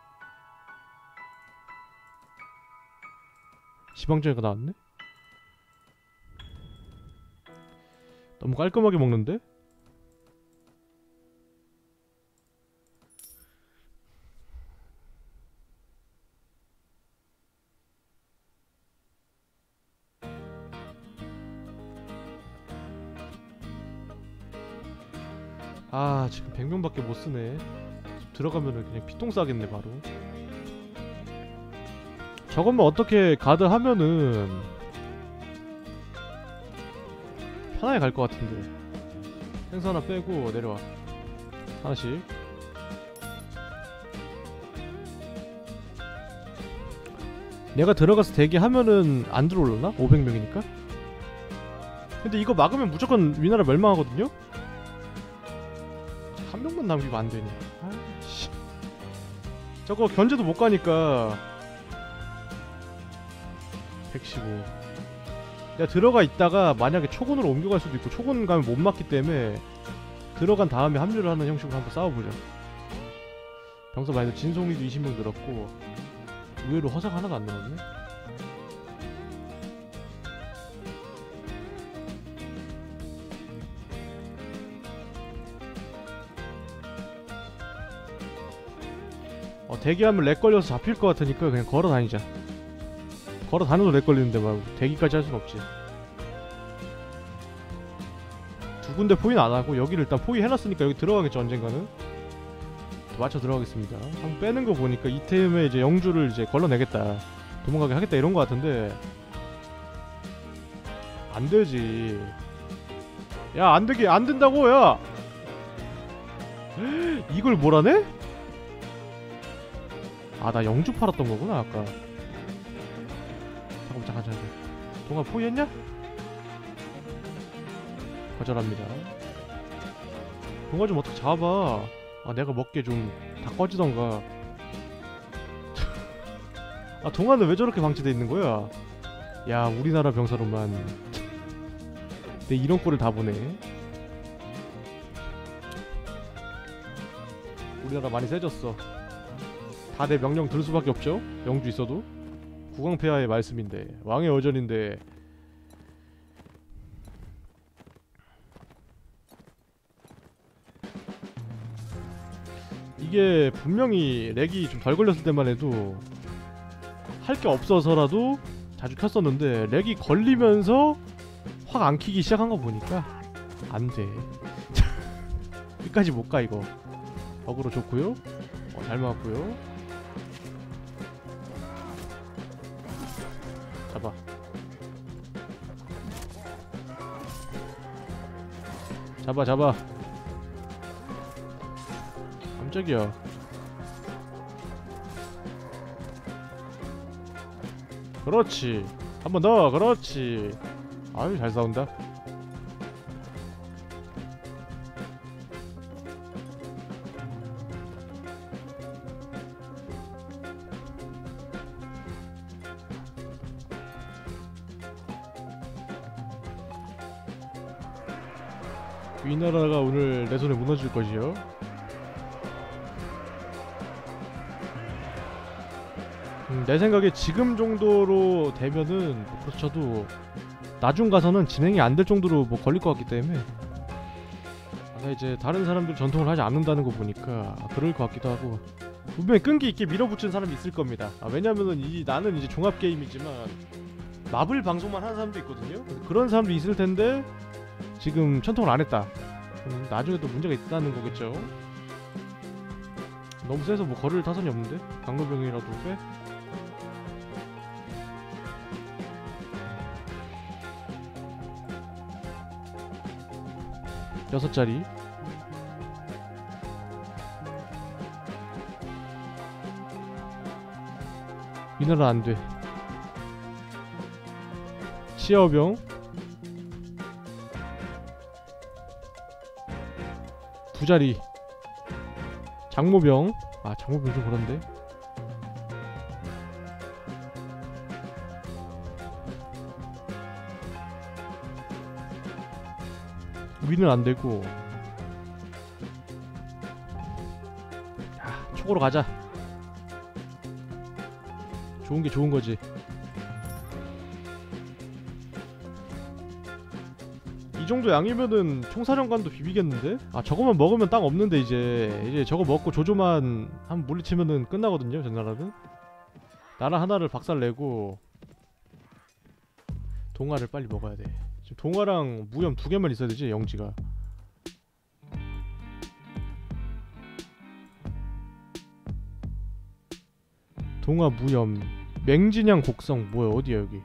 지방정이가 나왔네? 너무 깔끔하게 먹는데? 지금 100명밖에 못쓰네. 들어가면은 그냥 피똥 싸겠네 바로. 저것만 어떻게 가드 하면은 편하게 갈 것 같은데. 생수 하나 빼고 내려와. 하나씩. 내가 들어가서 대기하면은 안 들어올려나? 500명이니까? 근데 이거 막으면 무조건 위나라 멸망하거든요? 한 명만 남기면 안 되니. 아이씨. 저거 견제도 못 가니까. 115. 내가 들어가 있다가 만약에 초군으로 옮겨갈 수도 있고 초군 가면 못 막기 때문에 들어간 다음에 합류를 하는 형식으로 한번 싸워보자. 병사 많이 진송이도 20명 늘었고 의외로 허사가 하나도 안 늘었네. 대기하면 렉 걸려서 잡힐 것 같으니까 그냥 걸어 다니자. 걸어 다녀도 렉 걸리는데 막 대기까지 할 순 없지. 두 군데 포위는 안 하고 여기를 일단 포위 해놨으니까 여기 들어가겠죠 언젠가는. 맞춰 들어가겠습니다. 한번 빼는 거 보니까 이템에 이제 영주를 이제 걸러내겠다. 도망가게 하겠다 이런 거 같은데 안 되지. 야 안 되게 안 된다고 야. 이걸 뭐라네? 나 영주 팔았던 거구나 아까. 잠깐. 동아 포위했냐? 거절합니다. 동아 좀 어떻게 잡아봐. 내가 먹게 좀 다 꺼지던가. 동아는 왜 저렇게 방치돼 있는 거야? 야 우리나라 병사로만 내 이런 꼴을 다 보네. 우리나라 많이 세졌어. 다 내 명령 들을 수밖에 없죠? 영주 있어도. 국왕폐하의 말씀인데 왕의 어전인데. 이게 분명히 렉이 좀 덜 걸렸을 때만 해도 할 게 없어서라도 자주 켰었는데 렉이 걸리면서 확 안 키기 시작한 거 보니까 안 돼. 끝까지 못 가 이거. 어그로 좋고요. 잘 막았고요. 잡아 잡아. 깜짝이야. 그렇지. 한 번 더. 그렇지. 아유 잘 싸운다. 위나라가 오늘 내 손에 무너질 것이요. 내 생각에 지금 정도로 되면은 뭐 그렇쳐도 나중 가서는 진행이 안 될 정도로 뭐 걸릴 것 같기 때문에 아까 이제 다른 사람들 전통을 하지 않는다는 거 보니까 그럴 것 같기도 하고 분명히 끈기 있게 밀어붙이는 사람이 있을 겁니다. 왜냐면은 나는 이제 종합 게임이지만 마블 방송만 하는 사람도 있거든요. 그런 사람도 있을 텐데 지금 천통을 안 했다. 나중에 또 문제가 있다는 거겠죠. 너무 세서 뭐 거를 타선이 없는데 강로병이라도 빼. 여섯 자리. 위너라 안 돼. 치어병. 두 자리. 장모병. 아 장모병 좀 그런데. 위는 안 되고. 야, 초고로 가자. 좋은 게 좋은 거지. 이 정도 양이면은 총사령관도 비비겠는데? 아 저거만 먹으면 땅 없는데 이제 저거 먹고 조조만 한번 물리치면은 끝나거든요. 저 나라는. 나라 하나를 박살내고 동화를 빨리 먹어야 돼. 지금 동화랑 무염 두 개만 있어야 되지 영지가. 동화 무염 맹진양 곡성 뭐야 어디야 여기.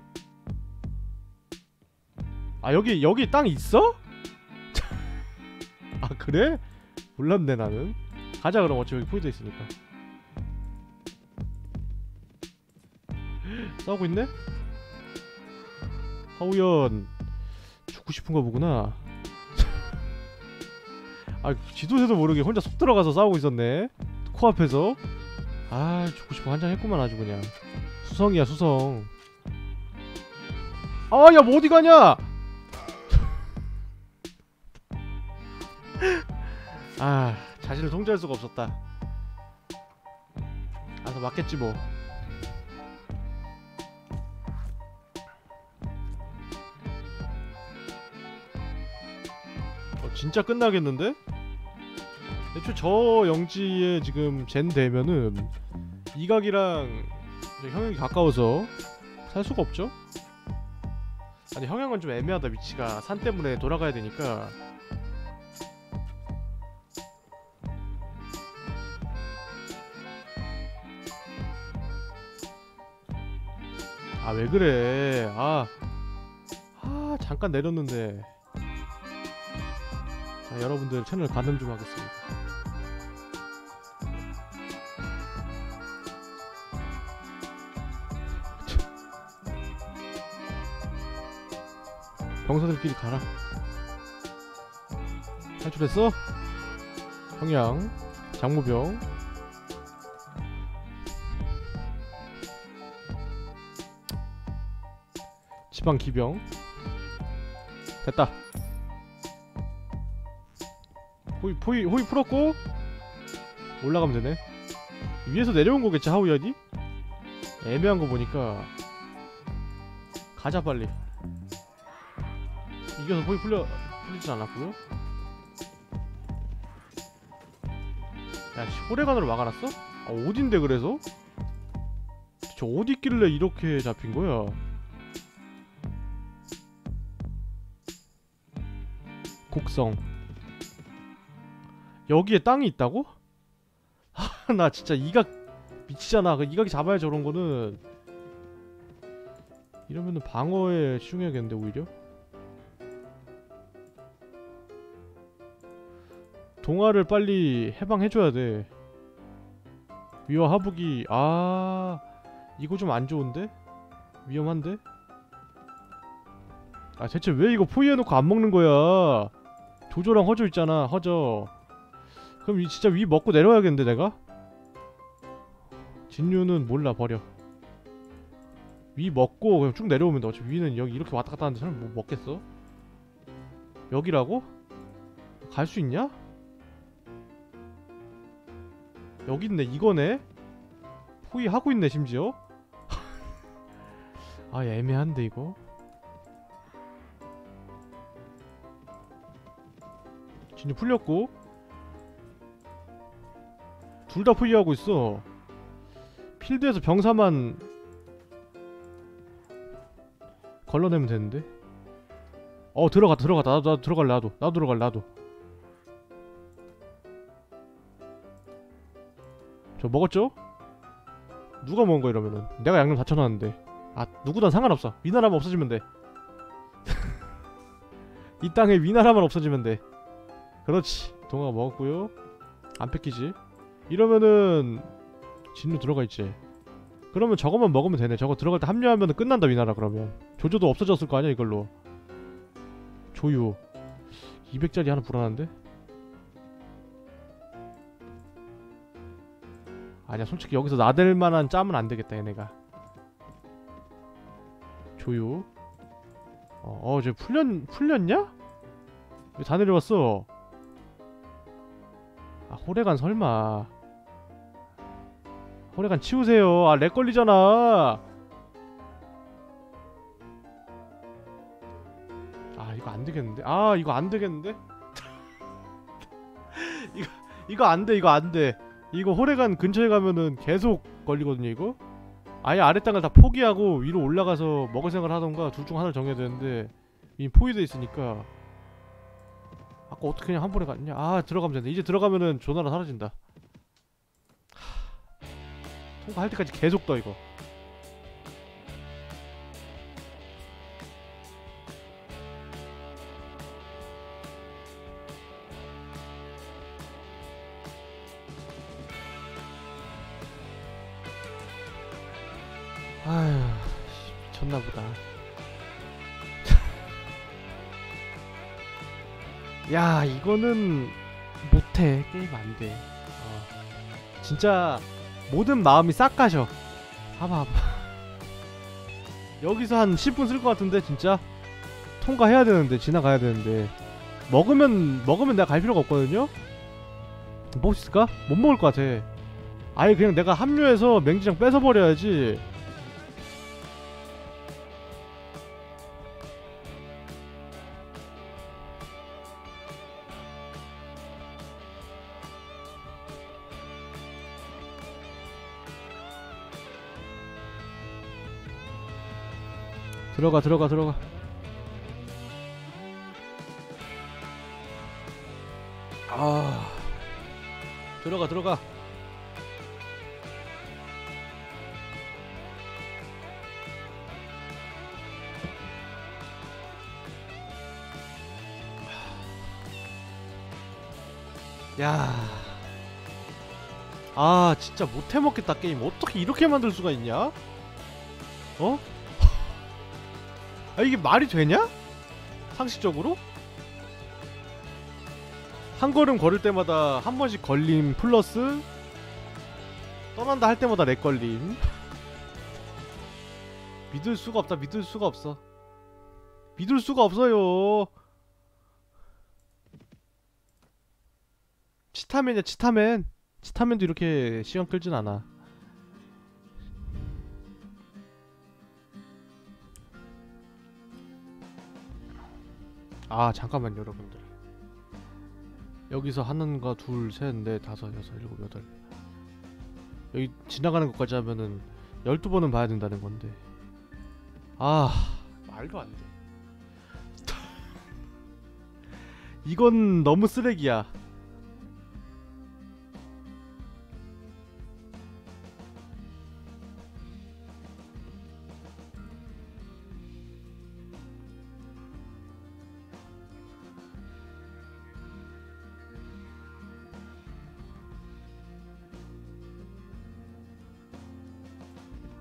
아 여기 땅 있어? 아 그래? 몰랐네 나는. 가자 그럼 어차피 여기 포인트 있으니까. 싸우고 있네? 하우연 죽고 싶은가 보구나. 아 지도새도 모르게 혼자 속 들어가서 싸우고 있었네 코앞에서. 아 죽고 싶어 한장 했구만 아주 그냥. 수성이야 수성. 아 야 뭐 어디 가냐. 아 자신을 통제할 수가 없었다. 알아서 맞겠지 뭐. 진짜 끝나겠는데? 애초에 저 영지에 지금 젠 되면은 이각이랑 형형이 가까워서 살 수가 없죠? 아니 형형은 좀 애매하다. 위치가 산 때문에 돌아가야 되니까. 아 왜 그래. 잠깐 내렸는데. 자, 여러분들 채널 가늠 좀 하겠습니다. 병사들끼리 가라. 탈출했어? 평양 장모병. 지방 기병. 됐다. 호위 풀었고 올라가면 되네. 위에서 내려온 거겠지 하우연이? 애매한 거 보니까 가자 빨리. 이겨서 호위 풀리진 않았고요. 야 씨, 호레간으로 막아놨어? 아 어딘데 그래서? 저 어디 있길래 이렇게 잡힌 거야? 곡성. 여기에 땅이 있다고? 나 진짜 이각 미치잖아. 그 이각이 잡아야 저런 거는. 이러면은 방어에 치중해야겠는데 오히려. 동화를 빨리 해방해줘야 돼. 위와 하북이 아 이거 좀 안 좋은데? 위험한데? 아 대체 왜 이거 포위해놓고 안 먹는 거야? 조조랑 허저 있잖아. 허저. 그럼 진짜 위 먹고 내려와야겠는데 내가? 진유는 몰라 버려. 위 먹고 그냥 쭉 내려오면 돼. 어차피 위는 여기 이렇게 왔다 갔다 하는데 사람 뭐 먹겠어? 여기라고? 갈 수 있냐? 여기 있네. 이거네? 포위하고 있네 심지어? 아 애매한데 이거? 진유 풀렸고 둘 다 포위하고 있어. 필드에서 병사만 걸러내면 되는데. 들어갔다. 나도 들어갈래. 나도 들어갈래. 나도. 저 먹었죠? 누가 먹은 거야 이러면은. 내가 양념 다 쳐놨는데. 아 누구든 상관없어. 위나라만 없어지면 돼. 이 땅에 위나라만 없어지면 돼. 그렇지. 동화가 먹었고요. 안 뺏기지. 이러면은 진루 들어가 있지. 그러면 저거만 먹으면 되네. 저거 들어갈 때 합류하면 끝난다 위나라. 그러면 조조도 없어졌을 거 아니야 이걸로. 조유 200짜리 하나 불안한데? 아니야 솔직히 여기서 나댈만한 짬은 안되겠다 얘네가. 조유 쟤 풀렸냐? 왜 다 내려왔어? 아 호레간 설마. 호레간 치우세요. 아 렉 걸리잖아. 아 이거 안되겠는데? 아 이거 안되겠는데? 이거 안돼. 이거 안돼. 이거 호레간 근처에 가면은 계속 걸리거든요 이거? 아예 아래 땅을 다 포기하고 위로 올라가서 먹을 생각을 하던가 둘 중 하나를 정해야 되는데 이미 포위돼 있으니까. 아까 어떻게 그냥 한 번에 갔냐? 아 들어가면 된다. 이제 들어가면은 조나라 사라진다. 통과할 때까지 계속 떠 이거. 아휴 미쳤나보다. 야 이거는 못해. 게임 안돼. 진짜 모든 마음이 싹 가셔. 봐봐. 여기서 한 10분 쓸 것 같은데 진짜. 통과해야 되는데 지나가야 되는데 먹으면 내가 갈 필요가 없거든요. 먹을 수 있을까? 못 먹을 것 같아. 아예 그냥 내가 합류해서 맹지장 뺏어버려야지. 들어가. 아 들어가. 야. 아 진짜 못해먹겠다 게임. 어떻게 이렇게 만들 수가 있냐? 어? 아 이게 말이 되냐? 상식적으로? 한 걸음 걸을 때마다 한 번씩 걸림 플러스 떠난다 할 때마다 렉 걸림. 믿을 수가 없다. 믿을 수가 없어. 믿을 수가 없어요. 치타맨이야 치타맨. 치타맨도 이렇게 시간 끌진 않아. 아 잠깐만요 여러분들. 여기서 하나가 둘, 셋, 넷, 다섯, 여섯, 일곱, 여덟. 여기 지나가는 것까지 하면은 12번은 봐야 된다는 건데. 아 말도 안 돼. 이건 너무 쓰레기야.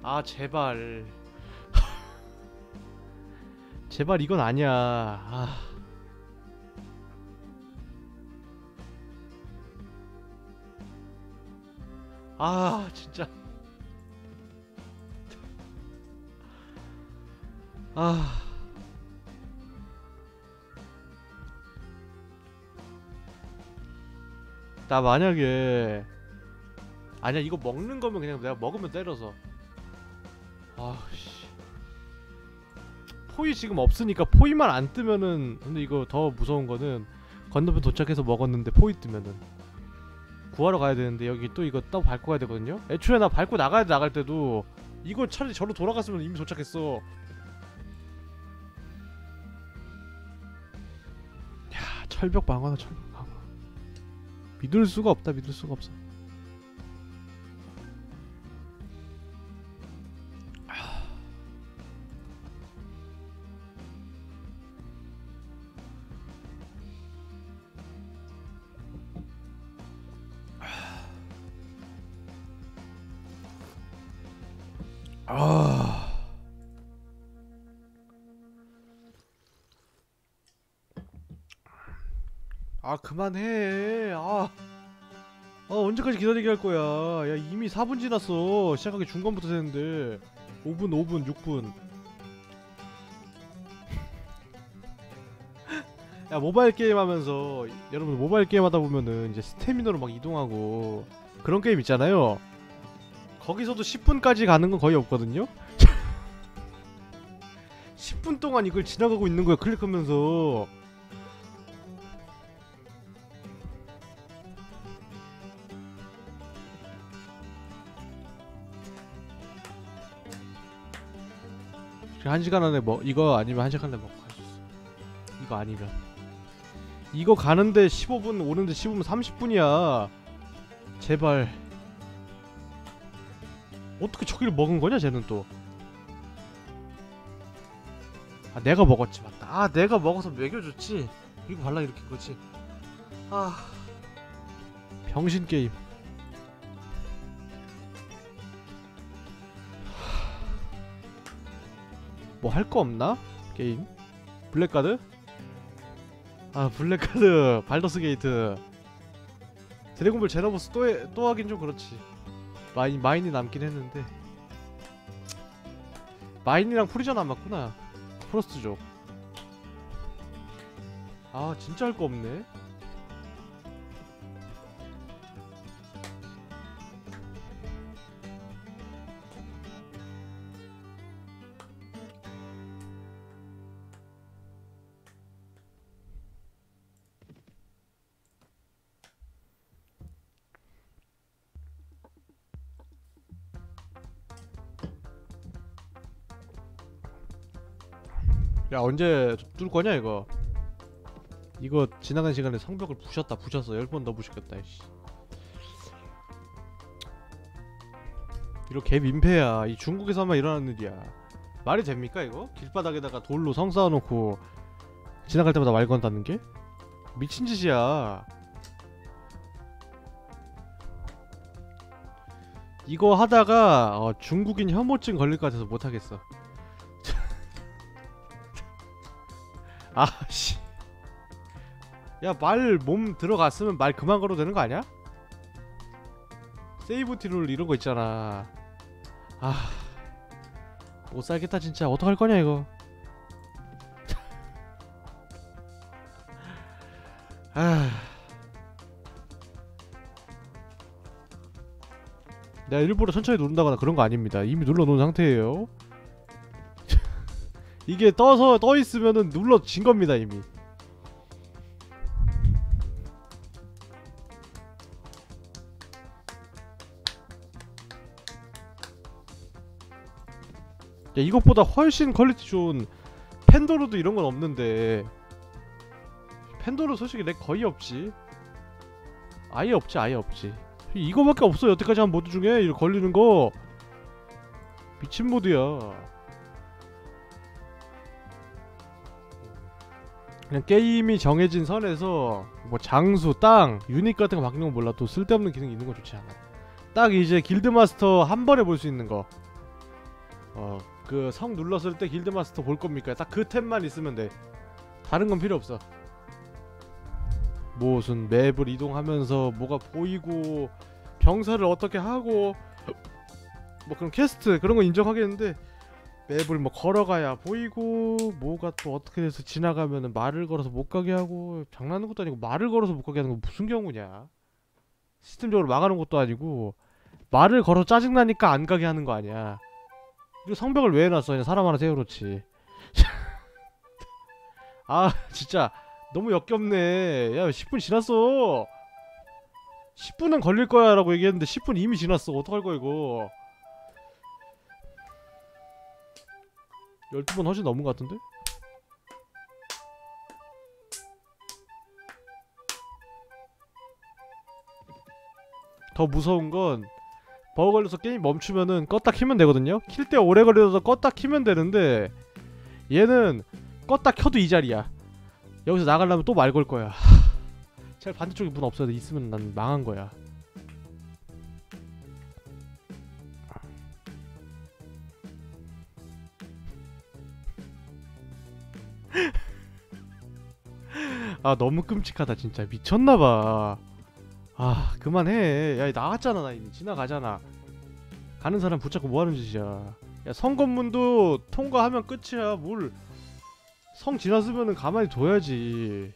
아 제발 제발 이건 아니야. 진짜. 나 만약에 아니야 이거 먹는 거면 그냥 내가 먹으면 때려서. 씨. 포이 지금 없으니까 포이만 안 뜨면은. 근데 이거 더 무서운 거는 건너편 도착해서 먹었는데 포이 뜨면은 구하러 가야 되는데 여기 또 이거 또 밟고 가야 되거든요. 애초에 나 밟고 나가야 돼. 나갈 때도 이거 차라리 저로 돌아갔으면 이미 도착했어. 야 철벽 방어다 철벽 방어. 믿을 수가 없다. 믿을 수가 없어. 그만해. 언제까지 기다리게 할 거야. 야 이미 4분 지났어. 시작하기 중간부터 됐는데 5분 5분 6분. 야 모바일 게임 하면서 여러분 모바일 게임 하다 보면은 이제 스태미너로 막 이동하고 그런 게임 있잖아요. 거기서도 10분까지 가는 건 거의 없거든요. 10분 동안 이걸 지나가고 있는 거야 클릭하면서. 한 시간 안에 이거 아니면 한 시간 안에 먹고 갈 수 있어. 이거 아니면 이거 가는데 15분 오는데 15분 30분이야. 제발. 어떻게 저기를 먹은 거냐 쟤는 또. 내가 먹었지 맞다. 내가 먹어서 먹여줬지. 이거 발라 이렇게 거지. 병신 게임. 뭐 할 거 없나? 게임? 블랙카드? 블랙카드 발더스 게이트. 드래곤볼 제너버스 또 하긴 좀 그렇지. 마인이 남긴 했는데 마인이랑 프리저 남았구나. 프로스트족. 진짜 할 거 없네. 야 언제 뚫을 거냐 이거. 이거 지나간 시간에 성벽을 부셨어. 10번 더 부시겠다. 씨. 이거 개 민폐야. 이 중국에서만 일어나는 일이야. 말이 됩니까 이거? 길바닥에다가 돌로 성 쌓아놓고 지나갈 때마다 말 건다는 게? 미친 짓이야. 이거 하다가 중국인 혐오증 걸릴 것 같아서 못하겠어. 씨. 야 말 몸 들어갔으면 말 그만 걸어도 되는 거 아니야? 세이브티 룰 이런 거 있잖아. 못 살겠다 진짜. 어떡할 거냐 이거. 내가 일부러 천천히 누른다거나 그런 거 아닙니다. 이미 눌러놓은 상태예요. 이게 떠 있으면은 눌러진 겁니다 이미. 야 이것보다 훨씬 퀄리티 좋은 팬도르도 이런 건 없는데. 팬도르 솔직히 렉 거의 없지. 아예 없지. 이거밖에 없어 여태까지 한 모드 중에. 이거 걸리는 거 미친 모드야. 그냥 게임이 정해진 선에서 뭐 장수, 땅, 유닛 같은 거 바뀌는 건 몰라도 쓸데없는 기능이 있는 건 좋지 않아. 딱 이제 길드마스터 한 번에 볼 수 있는 거. 그 성 눌렀을 때 길드마스터 볼 겁니까? 딱 그 탭만 있으면 돼. 다른 건 필요 없어. 무슨 맵을 이동하면서 뭐가 보이고 병사를 어떻게 하고 뭐 그런 퀘스트 그런 거 인정하겠는데 맵을 뭐 걸어가야 보이고 뭐가 또 어떻게 돼서 지나가면은 말을 걸어서 못 가게 하고 장난하는 것도 아니고 말을 걸어서 못 가게 하는 건 무슨 경우냐? 시스템적으로 막아놓은 것도 아니고 말을 걸어 짜증나니까 안 가게 하는 거 아니야. 그리고 성벽을 왜 해놨어? 그냥 사람 하나 세워놓지. 아 진짜 너무 역겹네. 야 10분 지났어. 10분은 걸릴 거야 라고 얘기했는데 10분 이미 지났어. 어떡할 거야 이거. 12번 훨씬 넘은 것 같은데? 더 무서운 건 버그 걸려서 게임 멈추면은 껐다 키면 되거든요? 킬 때 오래 걸려서 껐다 키면 되는데 얘는 껐다 켜도 이 자리야. 여기서 나가려면 또 말 걸 거야. 제일 반대쪽에 문 없어야 돼. 있으면 난 망한 거야. 아 너무 끔찍하다 진짜. 미쳤나봐. 아 그만해. 야 나왔잖아. 나 이미 지나가잖아. 가는 사람 붙잡고 뭐하는 짓이야. 야 성검문도 통과하면 끝이야. 뭘 성 지났으면은 가만히 둬야지.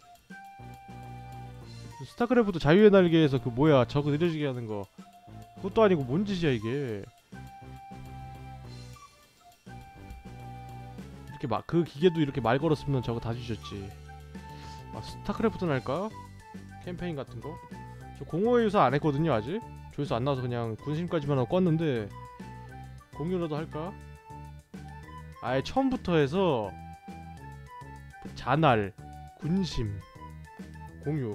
스타크래프트 자유의 날개에서 그 뭐야 저거 느려지게 하는 거 그것도 아니고 뭔 짓이야 이게. 이렇게 막 그 기계도 이렇게 말 걸었으면 저거 다 뒤졌지. 아 스타크래프트는 할까? 캠페인 같은 거? 저 공허의 유사 안 했거든요 아직. 조회수 안 나와서 그냥 군심까지만 하고 껐는데 공유라도 할까? 아예 처음부터 해서 자날, 군심, 공유.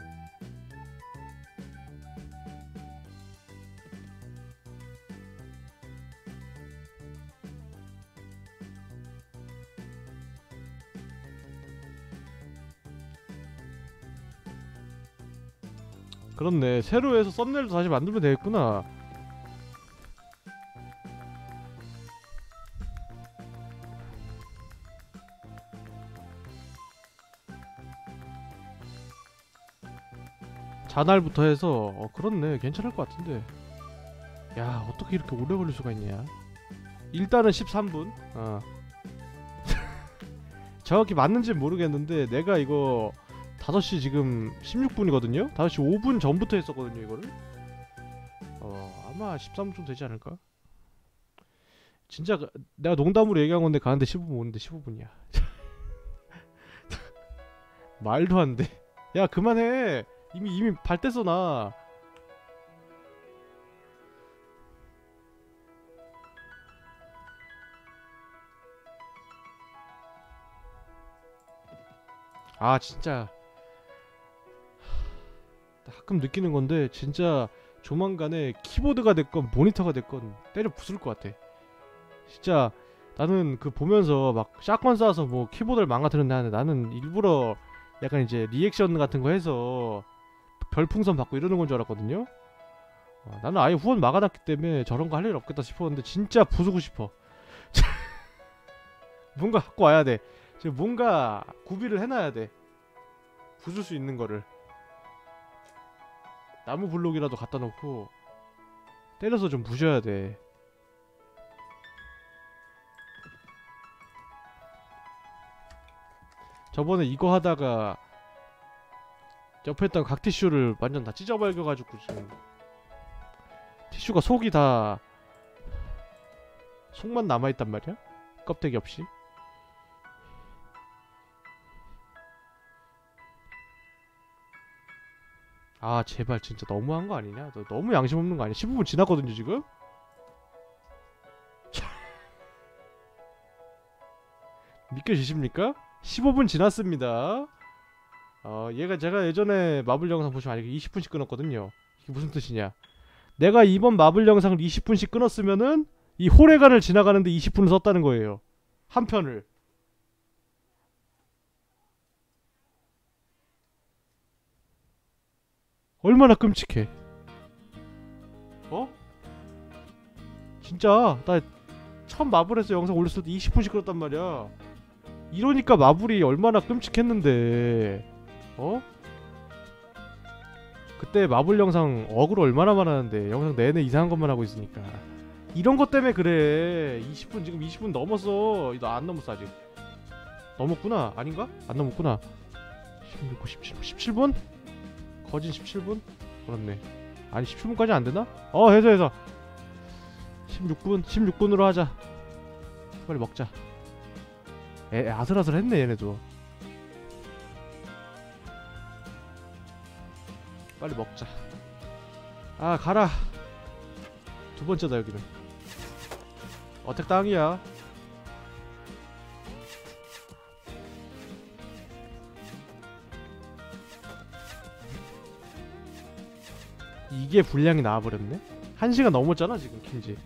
그렇네. 새로 해서 썸네일도 다시 만들면 되겠구나. 자날부터 해서 그렇네. 괜찮을 것 같은데. 야 어떻게 이렇게 오래 걸릴 수가 있냐. 일단은 13분. 정확히 맞는지는 모르겠는데 내가 이거 5시 지금 16분이거든요? 5시 5분 전부터 했었거든요 이거를. 아마 13분 되지 않을까? 진짜 내가 농담으로 얘기한 건데 가는데 15분 오는데 15분이야. 말도 안 돼. 야 그만해. 이미 발 뗐어 나. 아 진짜 가끔 느끼는 건데 진짜 조만간에 키보드가 됐건 모니터가 됐건 때려 부술 것 같아. 진짜 나는 그 보면서 막 샷건 쏴서 뭐 키보드를 망가뜨렸는데 나는 일부러 약간 이제 리액션 같은 거 해서 별풍선 받고 이러는 건 줄 알았거든요. 나는 아예 후원 막아놨기 때문에 저런 거 할 일 없겠다 싶었는데 진짜 부수고 싶어. 뭔가 갖고 와야 돼. 지금 뭔가 구비를 해놔야 돼. 부술 수 있는 거를. 나무 블록이라도 갖다 놓고 때려서 좀 부셔야 돼. 저번에 이거 하다가 옆에 있던 각 티슈를 완전 다 찢어발겨가지고 지금 티슈가 속이 다 속만 남아있단 말이야? 껍데기 없이. 아 제발 진짜 너무한 거 아니냐? 너 너무 양심 없는 거 아니야? 15분 지났거든요 지금? 믿겨지십니까? 15분 지났습니다. 얘가 제가 예전에 마블 영상 보시면 알게 20분씩 끊었거든요. 이게 무슨 뜻이냐? 내가 이번 마블 영상을 20분씩 끊었으면은 이 호레간을 지나가는데 20분을 썼다는 거예요. 한 편을. 얼마나 끔찍해. 진짜 나 처음 마블에서 영상 올렸을 때 20분씩 끌었단 말이야. 이러니까 마블이 얼마나 끔찍했는데. 어? 그때 마블 영상 어그로 얼마나 많았는데 영상 내내 이상한 것만 하고 있으니까. 이런 것 때문에 그래. 20분 지금 20분 넘었어. 너 안 넘었어 아직. 넘었구나. 아닌가? 안 넘었구나. 16, 17분? 거진 17분? 그렇네. 아니 17분까지 안 되나? 해서 16분으로 하자. 빨리 먹자. 아슬아슬했네 얘네도. 빨리 먹자. 아 가라. 두 번째다 여기는. 어택 땅이야. 이게 분량이 나와버렸네? 1시간 넘었잖아 지금 킨지.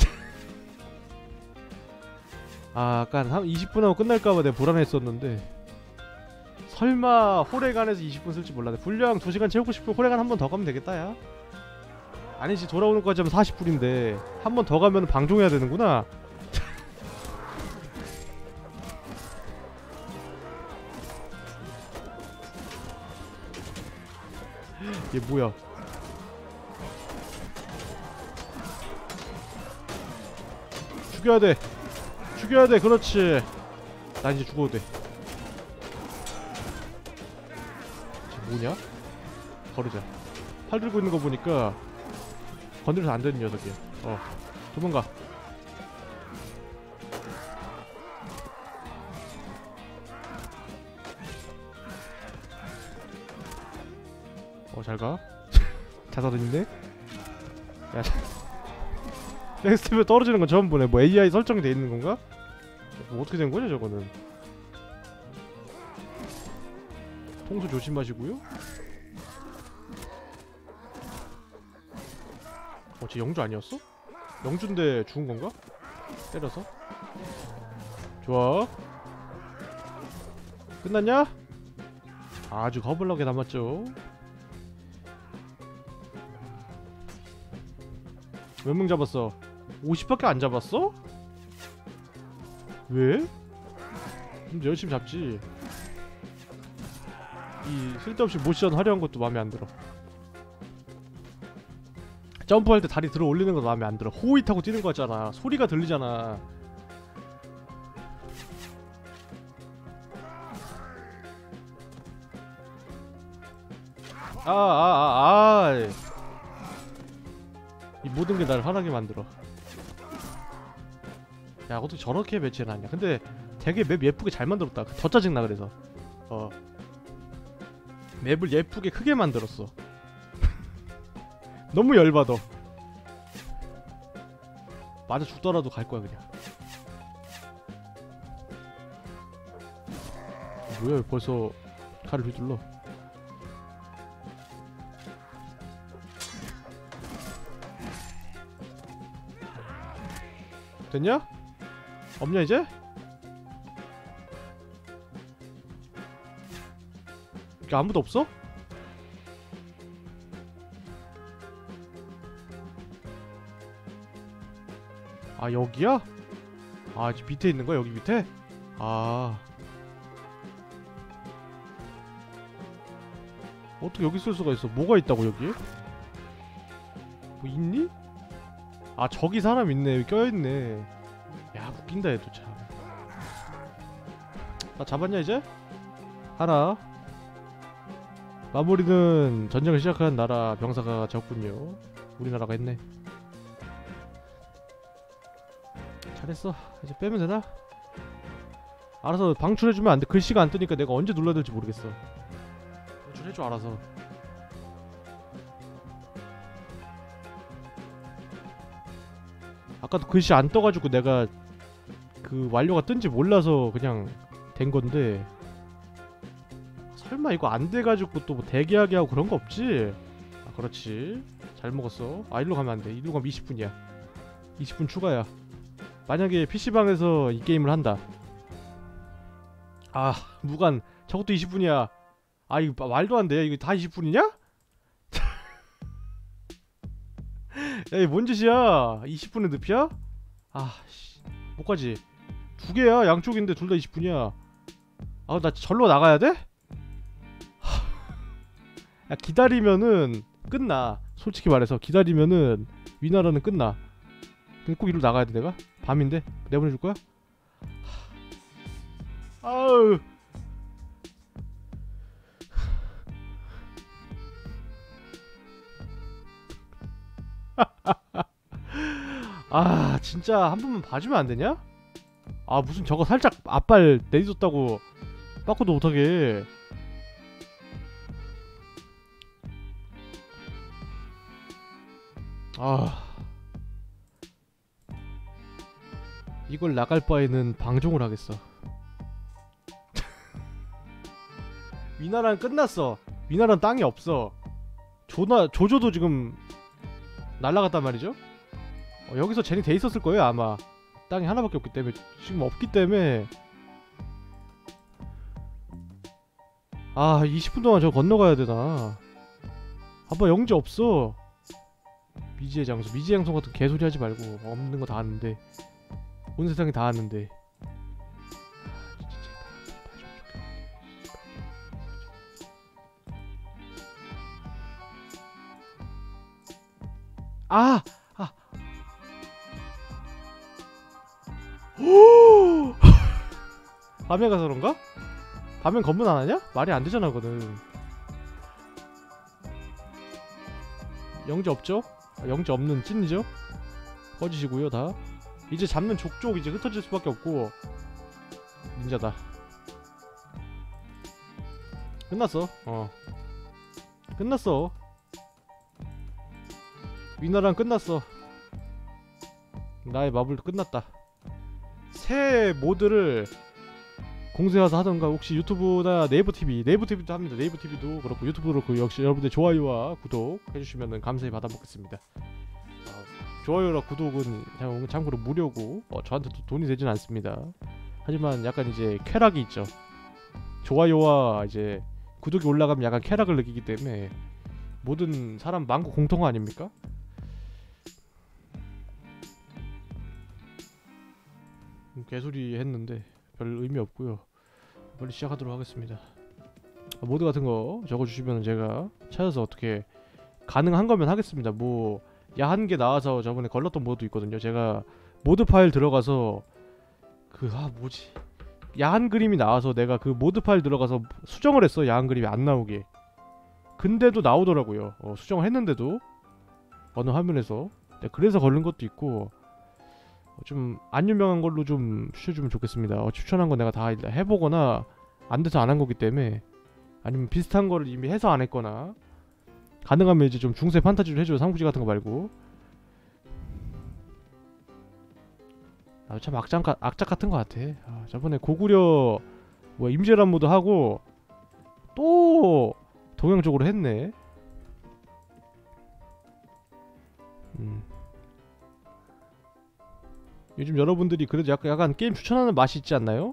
아까 한 20분 하고 끝날까봐 내가 불안했었는데 설마 호레간에서 20분 쓸지 몰랐네. 분량 2시간 채우고 싶으면 호레간 한 번 더 가면 되겠다 야. 아니지 돌아오는 거까지 하면 40분인데 한 번 더 가면 방종해야 되는구나. 얘 뭐야. 죽여야 돼. 그렇지. 나 이제 죽어도 돼. 쟤 뭐냐? 거르자. 팔 들고 있는 거 보니까 건드려서 안 되는 녀석이야. 도망가. 잘 가. 자살은 있네. 야, 넥스트에 떨어지는 건 처음 보네. 뭐 AI 설정이 돼 있는 건가? 뭐 어떻게 된 거냐 저거는. 통수 조심하시고요. 쟤 영주 아니었어? 영주인데 죽은 건가? 때려서. 좋아. 끝났냐? 아주 거블럭에 남았죠. 몇 명 잡았어? 50밖에 안 잡았어? 왜? 좀 열심히 잡지. 이 쓸데없이 모션 화려한 것도 마음에 안 들어. 점프할 때 다리 들어 올리는 것도 마음에 안 들어. 호이 타고 뛰는 거 같잖아. 소리가 들리잖아. 이 모든 게 나를 화나게 만들어. 야 어떻게 저렇게 배치해놨냐. 근데 되게 맵 예쁘게 잘 만들었다. 더 짜증나. 그래서 맵을 예쁘게 크게 만들었어. 너무 열받아. 맞아 죽더라도 갈 거야 그냥. 뭐야 벌써 칼을 휘둘러. 됐냐? 없냐 이제? 이게 아무도 없어? 아 여기야? 아 밑에 있는 거야 여기 밑에? 아 어떻게 여기 쓸 수가 있어? 뭐가 있다고 여기에? 뭐 있니? 아 저기 사람 있네. 여기 껴있네. 야 웃긴다 얘도 참. 나 잡았냐 이제? 하나. 마무리는 전쟁을 시작한 나라 병사가 적군요. 우리나라가 했네. 잘했어. 이제 빼면 되나? 알아서 방출해주면 안 돼. 글씨가 안 뜨니까 내가 언제 눌러야 될지 모르겠어. 방출해줘 알아서. 아까도 글씨 안 떠가지고 내가 그 완료가 뜬지 몰라서 그냥 된 건데. 설마 이거 안 돼가지고 또 뭐 대기하게 하고 그런 거 없지? 아 그렇지. 잘 먹었어. 아 일로 가면 안 돼. 일로 가면 20분이야. 20분 추가야. 만약에 PC방에서 이 게임을 한다. 아 무관 저것도 20분이야. 아 이거 말도 안 돼. 이거 다 20분이냐? 야 이게 뭔 짓이야. 20분의 늪이야? 아 씨. 못 가지. 두 개야. 양쪽인데 둘 다 20분이야. 아, 나 절로 나가야 돼? 야, 기다리면은 끝나. 솔직히 말해서 기다리면은 위나라는 끝나. 근데 꼭 이리로 나가야 돼 내가? 밤인데 내보내줄 거야? 아우. 아, 진짜 한 번만 봐주면 안 되냐? 아, 무슨 저거 살짝 앞발 내딛었다고 빠꾸도 못하게. 아, 이걸 나갈 바에는 방종을 하겠어. 위나라는 끝났어. 위나라는 땅이 없어. 조조도 지금 날라갔단 말이죠. 여기서 젠이 돼 있었을 거예요 아마. 땅이 하나밖에 없기 때문에. 지금 없기 때문에. 아, 20분 동안 저 건너가야 되나. 아빠 영지 없어. 미지의 장소. 미지의 장소 같은 개소리 하지 말고. 없는 거 다 아는데. 온 세상이 다 아는데. 아! 아! 오! 밤에 가서 그런가? 밤엔 검문 안 하냐? 말이 안 되잖아, 그거는. 영지 없죠? 아, 영지 없는 찐이죠? 꺼지시고요, 다. 이제 잡는 족족 이제 흩어질 수밖에 없고. 닌자다. 끝났어. 끝났어. 위나랑 끝났어. 나의 마블도 끝났다. 새 모드를 공수해 와서 하던가. 혹시 유튜브나 네이버TV, 네이버TV도 합니다. 네이버TV도 그렇고 유튜브도 그렇고. 역시 여러분들 좋아요와 구독 해주시면 감사히 받아먹겠습니다. 좋아요랑 구독은 참고로 무료고 저한테 또 돈이 되진 않습니다. 하지만 약간 이제 쾌락이 있죠. 좋아요와 이제 구독이 올라가면 약간 쾌락을 느끼기 때문에 모든 사람 많고 공통어 아닙니까? 개소리 했는데 별 의미 없고요. 빨리 시작하도록 하겠습니다. 모드 같은 거 적어주시면 제가 찾아서 어떻게 가능한 거면 하겠습니다. 뭐 야한 게 나와서 저번에 걸렀던 모드도 있거든요. 제가 모드 파일 들어가서 뭐지? 야한 그림이 나와서 내가 그 모드 파일 들어가서 수정을 했어. 야한 그림이 안 나오게. 근데도 나오더라고요. 수정을 했는데도 어느 화면에서. 그래서 걸린 것도 있고. 좀 안 유명한 걸로 좀 추천해주면 좋겠습니다. 추천한 거 내가 다 해보거나 안 돼서 안 한 거기 때문에. 아니면 비슷한 거를 이미 해서 안 했거나. 가능하면 이제 좀 중세 판타지로 해줘요. 삼국지 같은 거 말고. 참 악작 같은 거 같아. 저번에 고구려 임재란 모드 하고 또 동양적으로 했네. 요즘 여러분들이 그래도 약간 게임 추천하는 맛이 있지 않나요?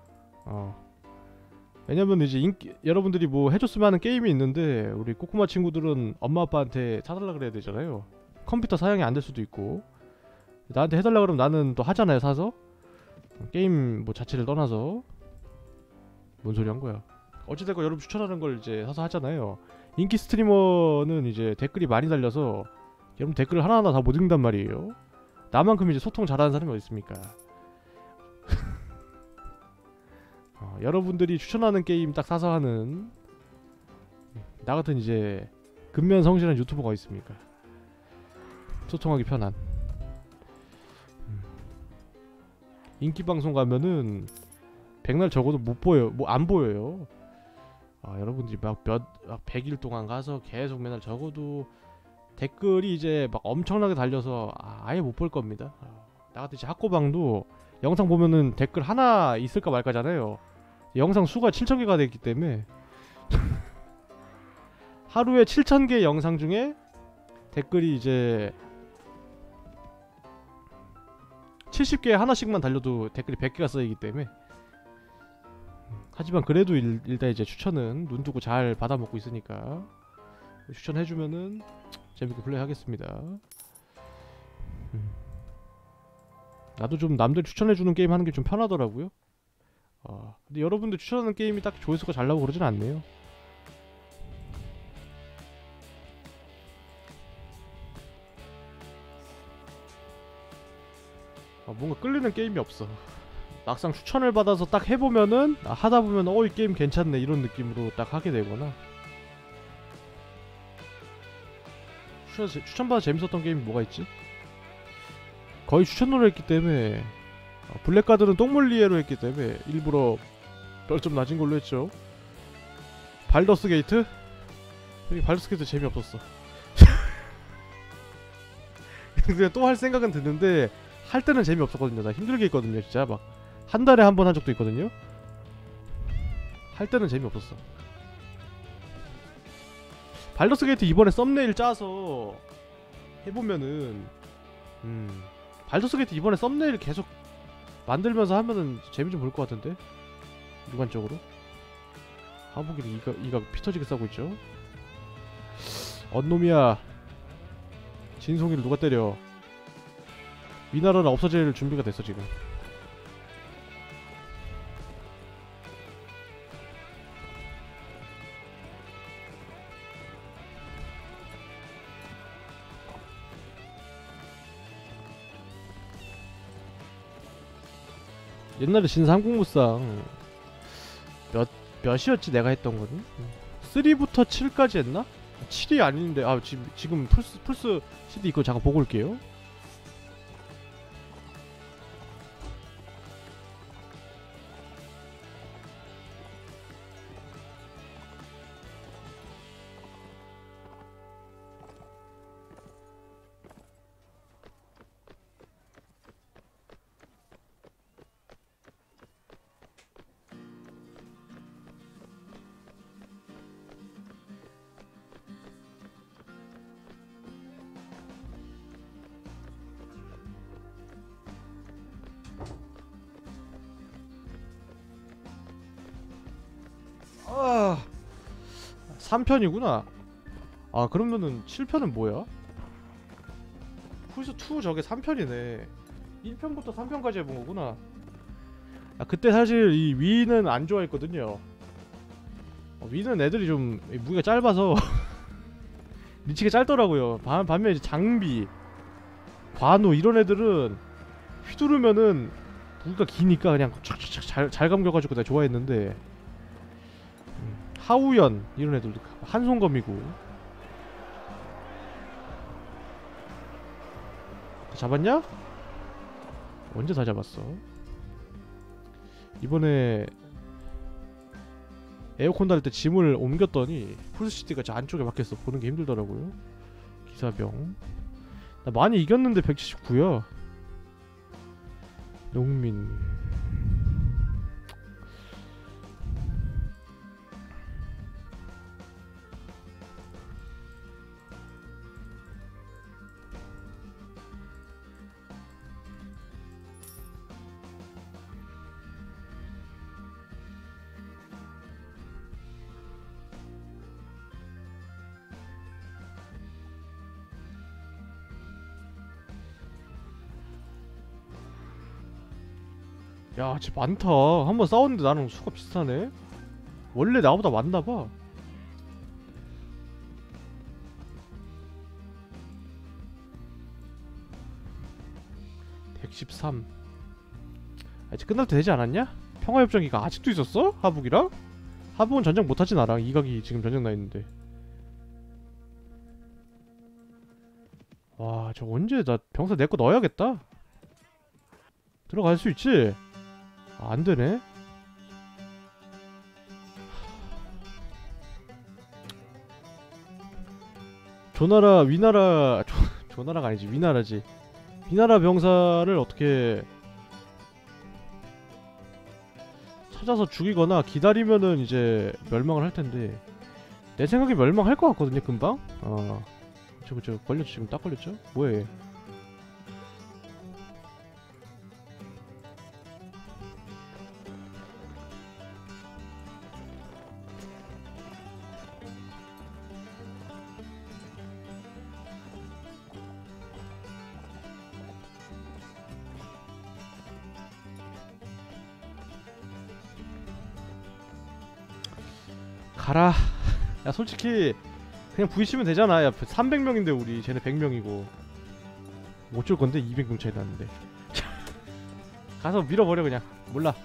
왜냐면 이제 여러분들이 뭐 해줬으면 하는 게임이 있는데 우리 꼬꼬마 친구들은 엄마 아빠한테 사달라 그래야 되잖아요. 컴퓨터 사양이 안 될 수도 있고. 나한테 해달라 그러면 나는 또 하잖아요. 사서. 게임 뭐 자체를 떠나서. 뭔 소리 한 거야. 어찌됐건 여러분 추천하는 걸 이제 사서 하잖아요. 인기 스트리머는 이제 댓글이 많이 달려서 여러분 댓글을 하나하나 다 못 읽는단 말이에요. 나만큼 이제 소통 잘하는 사람이 어디 있습니까? 여러분들이 추천하는 게임 딱 사서 하는 나 같은 이제 근면성실한 유튜버가 있습니까? 소통하기 편한. 인기 방송 가면은 백날 적어도 못 보여, 안 보여요. 여러분들이 막 100일 동안 가서 계속 맨날 적어도 댓글이 이제 막 엄청나게 달려서 아예 못 볼 겁니다. 나 같은 이제 학고방도 영상 보면은 댓글 하나 있을까 말까잖아요. 영상 수가 7,000개가 됐기 때문에 하루에 7,000개 영상 중에 댓글이 이제 70개 하나씩만 달려도 댓글이 100개가 쌓이기 때문에. 하지만 그래도 일단 이제 추천은 눈 두고 잘 받아먹고 있으니까 추천해주면은 재밌게 플레이하겠습니다. 나도 좀 남들 추천해주는 게임 하는 게 좀 편하더라고요. 근데 여러분들 추천하는 게임이 딱 조회수가 잘 나오고 그러진 않네요. 뭔가 끌리는 게임이 없어. 막상 추천을 받아서 딱 해보면은 하다 보면 이 게임 괜찮네 이런 느낌으로 딱 하게 되거나. 추천받아 재밌었던 게임이 뭐가 있지? 거의 추천으로 했기 때문에 블랙가드는 똥몰리에로 했기 때문에 일부러 별점 낮은 걸로 했죠. 발더스 게이트? 발더스 게이트 재미없었어. 그냥 또 할 생각은 드는데 할 때는 재미없었거든요. 나 힘들게 했거든요. 진짜 막 한 달에 한 번 한 적도 있거든요. 할 때는 재미없었어. 발더스 게이트 이번에 썸네일 짜서 해보면은 발더스 게이트 이번에 썸네일 계속 만들면서 하면은 재미 좀 볼 것 같은데? 육안적으로. 하복이를 이가 피터지게 싸고 있죠. 언놈이야. 진송이를 누가 때려. 위나라는 없어질 준비가 됐어 지금. 옛날에 진 삼국무쌍 몇이었지 내가 했던 거는? 3부터 7까지 했나? 7이 아닌데 지금 플스 CD 이거 잠깐 보고 올게요. 아 3편이구나. 그러면은 7편은 뭐야? 플스2 저게 3편이네 1편부터 3편까지 해본 거구나. 그때 사실 이 위는 안 좋아했거든요. 위는 애들이 좀 무게가 짧아서 미치게 짧더라고요. 반면에 이제 장비, 관우 이런 애들은 휘두르면은 무게가 기니까 그냥 촥촥촥 잘 감겨가지고 내가 좋아했는데 하우연 이런 애들도 한손검이고. 다 잡았냐? 언제 다 잡았어? 이번에 에어컨 달 때 짐을 옮겼더니 풀스시티가 저 안쪽에 박혔어. 보는 게 힘들더라고요. 기사병. 나 많이 이겼는데 179야. 농민. 야, 쟤 많다. 한번 싸웠는데 나랑 수가 비슷하네. 원래 나보다 많나봐. (113) 이제 끝날 때 되지 않았냐? 평화협정기가 아직도 있었어? 하북이랑? 하북은 전쟁 못하지 나랑. 이각이 지금 전쟁 나있는데. 와, 저 언제 나 병사 내 거 넣어야겠다. 들어갈 수 있지? 안되네. 조나라 위나라 조나라가 아니지 위나라지. 위나라 병사를 어떻게 찾아서 죽이거나 기다리면은 이제 멸망을 할 텐데 내 생각에 멸망할 것 같거든요 금방. 그쵸 걸렸죠. 지금 딱 걸렸죠. 뭐야 얘. 가라. 야 솔직히 그냥 부딪히면 되잖아. 야 300명인데 우리 쟤네 100명이고 어쩔 건데 200명 차이 났는데. 가서 밀어버려 그냥. 몰라.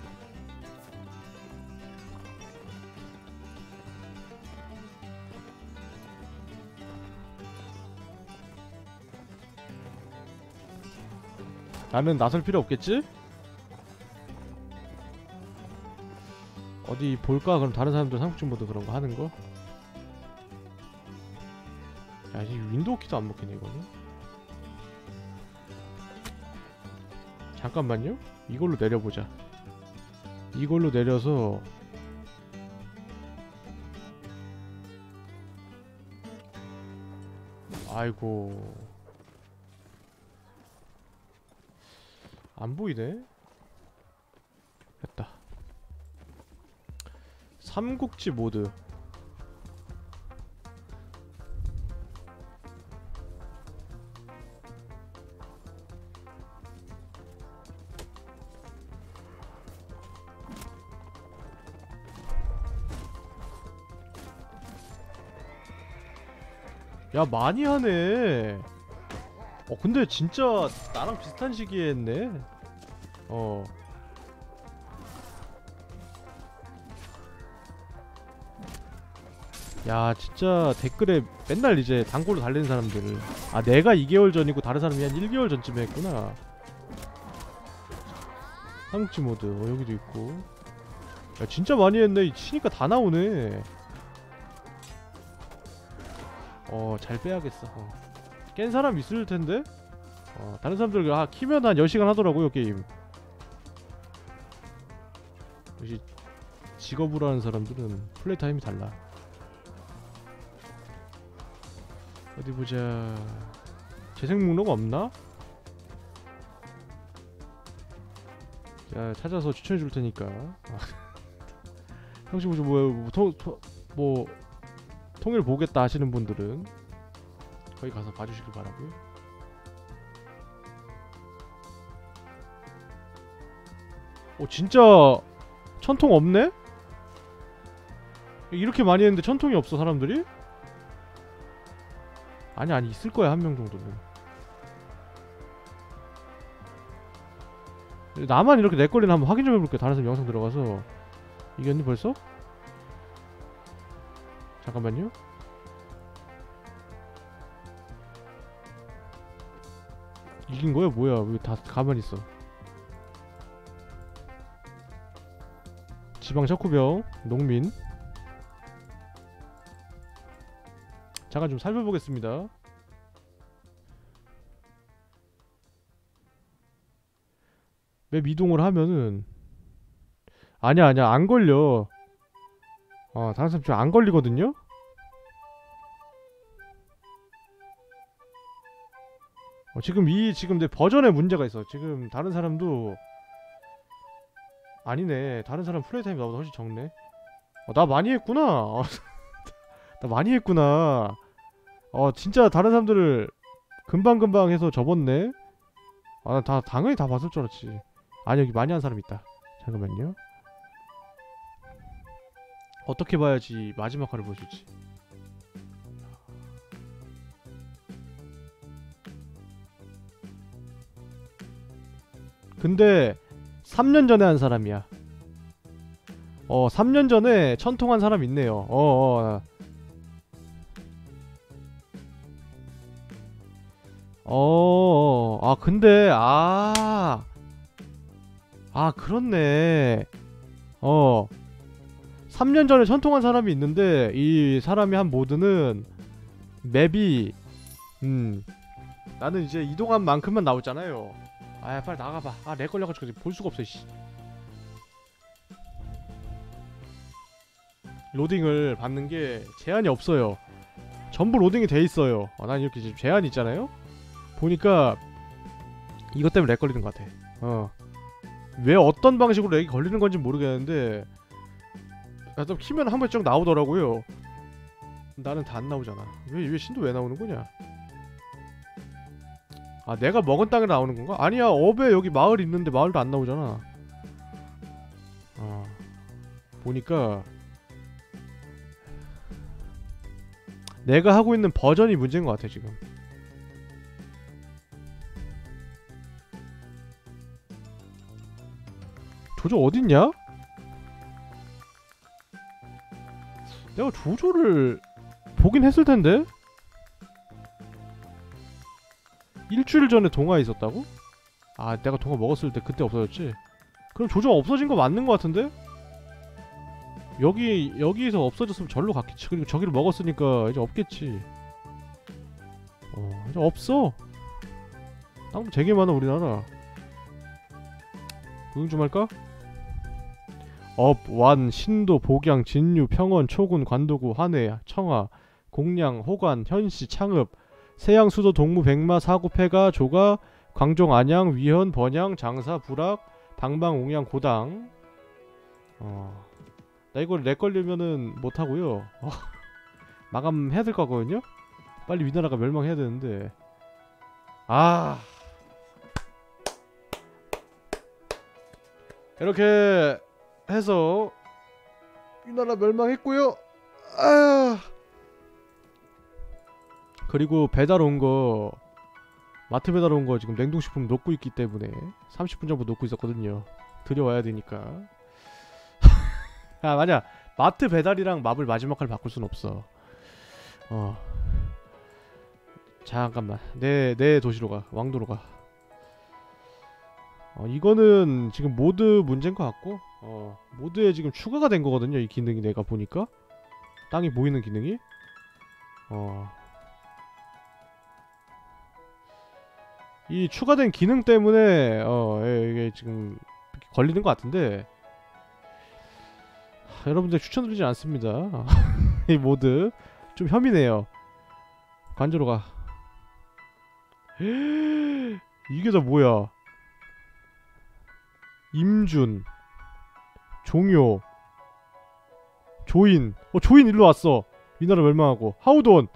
나는 나설 필요 없겠지? 어디 볼까? 그럼 다른 사람들 삼국지 모드 그런 거 하는 거? 야, 이 윈도우 키도 안 먹히네 이거는. 잠깐만요. 이걸로 내려보자. 이걸로 내려서 아이고 안 보이네. 됐다. 삼국지 모드. 야 많이 하네. 근데 진짜 나랑 비슷한 시기에 했네. 야 진짜 댓글에 맨날 이제 단골로 달리는 사람들. 아 내가 2개월 전이고 다른 사람이 한 1개월 전쯤에 했구나. 삼국지 모드 여기도 있고. 야 진짜 많이 했네. 치니까 다 나오네. 잘 빼야겠어. 깬 사람 있을 텐데? 다른 사람들 키면 한 10시간 하더라고요 게임. 역시 직업으로 하는 사람들은 플레이 타임이 달라. 어디 보자. 재생 목록 없나? 자 찾아서 추천해 줄 테니까. 혹시 뭐 통일 보겠다 하시는 분들은 거기 가서 봐주시길 바라고요. 진짜 천통 없네? 이렇게 많이 했는데 천통이 없어 사람들이? 아니 있을 거야 한 명 정도는. 나만 이렇게 내 걸리나 한번 확인 좀 해볼게. 다른 사람 영상 들어가서. 이겼니 벌써? 잠깐만요. 이긴 거야 뭐야? 왜 다 가만히 있어? 지방 척후병, 농민. 잠깐 좀 살펴보겠습니다. 맵 이동을 하면은 아니야 안 걸려. 다른 사람 지금 안 걸리거든요? 지금 내 버전에 문제가 있어. 지금 다른 사람도 아니네. 다른 사람 플레이 타임이 나보다 훨씬 적네. 나 많이 했구나. 나 많이 했구나. 진짜 다른 사람들을 금방금방 해서 접었네. 당연히 다 봤을 줄 알았지. 아니 여기 많이 한 사람 있다. 잠깐만요. 어떻게 봐야지 마지막 화를 볼 수 있지. 근데 3년 전에 한 사람이야. 3년 전에 천통한 사람 있네요. 근데 그렇네. 3년 전에 천통한 사람이 있는데 이 사람이 한 모드는 맵이 나는 이제 이동한 만큼만 나오잖아요. 빨리 나가봐. 렉 걸려가지고 볼 수가 없어 씨. 로딩을 받는 게 제한이 없어요. 전부 로딩이 돼 있어요. 난 이렇게 지금 제한이 있잖아요. 보니까 이것 때문에 렉 걸리는 것 같아. 왜 어떤 방식으로 렉이 걸리는 건지 모르겠는데 또 키면 한 번 쭉 나오더라고요. 나는 다 안 나오잖아. 왜 신도 왜 나오는 거냐? 내가 먹은 땅에 나오는 건가? 아니야 업에 여기 마을 있는데 마을도 안 나오잖아. 보니까 내가 하고 있는 버전이 문제인 것 같아 지금. 조조 어딨냐? 내가 조조를 보긴 했을 텐데? 일주일 전에 동화에 있었다고? 아, 내가 동화 먹었을 때 그때 없어졌지? 그럼 조조가 없어진 거 맞는 거 같은데? 여기서 없어졌으면 절로 갔겠지. 그리고 저기를 먹었으니까 이제 없겠지. 이제 없어. 땅도 되게 많아 우리나라. 구경 좀 할까? 업, 완, 신도, 복양, 진류, 평원, 초군, 관도구, 환해, 청하, 공량, 호관, 현시, 창읍, 세양, 수도, 동무, 백마, 사구, 폐가, 조가, 광종, 안양, 위현, 번양, 장사, 부락, 방방, 옹양, 고당. 나 이거 렉 걸리면은 못하고요. 마감해야 될 거거든요? 빨리 위나라가 멸망해야 되는데. 이렇게 해서 위나라 멸망했고요. 그리고 배달 온 거, 마트 배달 온 거 지금 냉동식품 놓고 있기 때문에 30분 전부터 놓고 있었거든요. 들여와야 되니까. 맞아. 마트 배달이랑 맵을 마지막 할 바꿀 순 없어. 잠깐만. 내 도시로 가. 왕도로 가. 이거는 지금 모드 문제인 것 같고, 모드에 지금 추가가 된 거거든요. 이 기능이 내가 보니까 땅이 보이는 기능이. 이 추가된 기능 때문에 이게 지금 걸리는 것 같은데, 여러분들 추천드리지 않습니다. 이 모드 좀 혐이네요. 관저로 가. 이게 다 뭐야? 임준, 종효, 조인. 조인 일로 왔어. 위나라 멸망하고. 하우돈,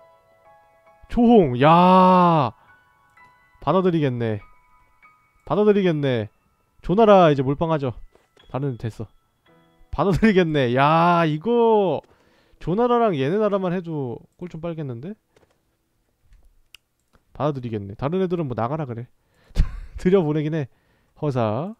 조홍. 야, 받아들이겠네. 조나라 이제 몰빵하죠. 다른 데 됐어. 받아들이겠네. 야, 이거 조나라랑 얘네 나라만 해도 꼴 좀 빨겠는데? 받아들이겠네. 다른 애들은 뭐 나가라 그래. 들여보내긴 해. 허사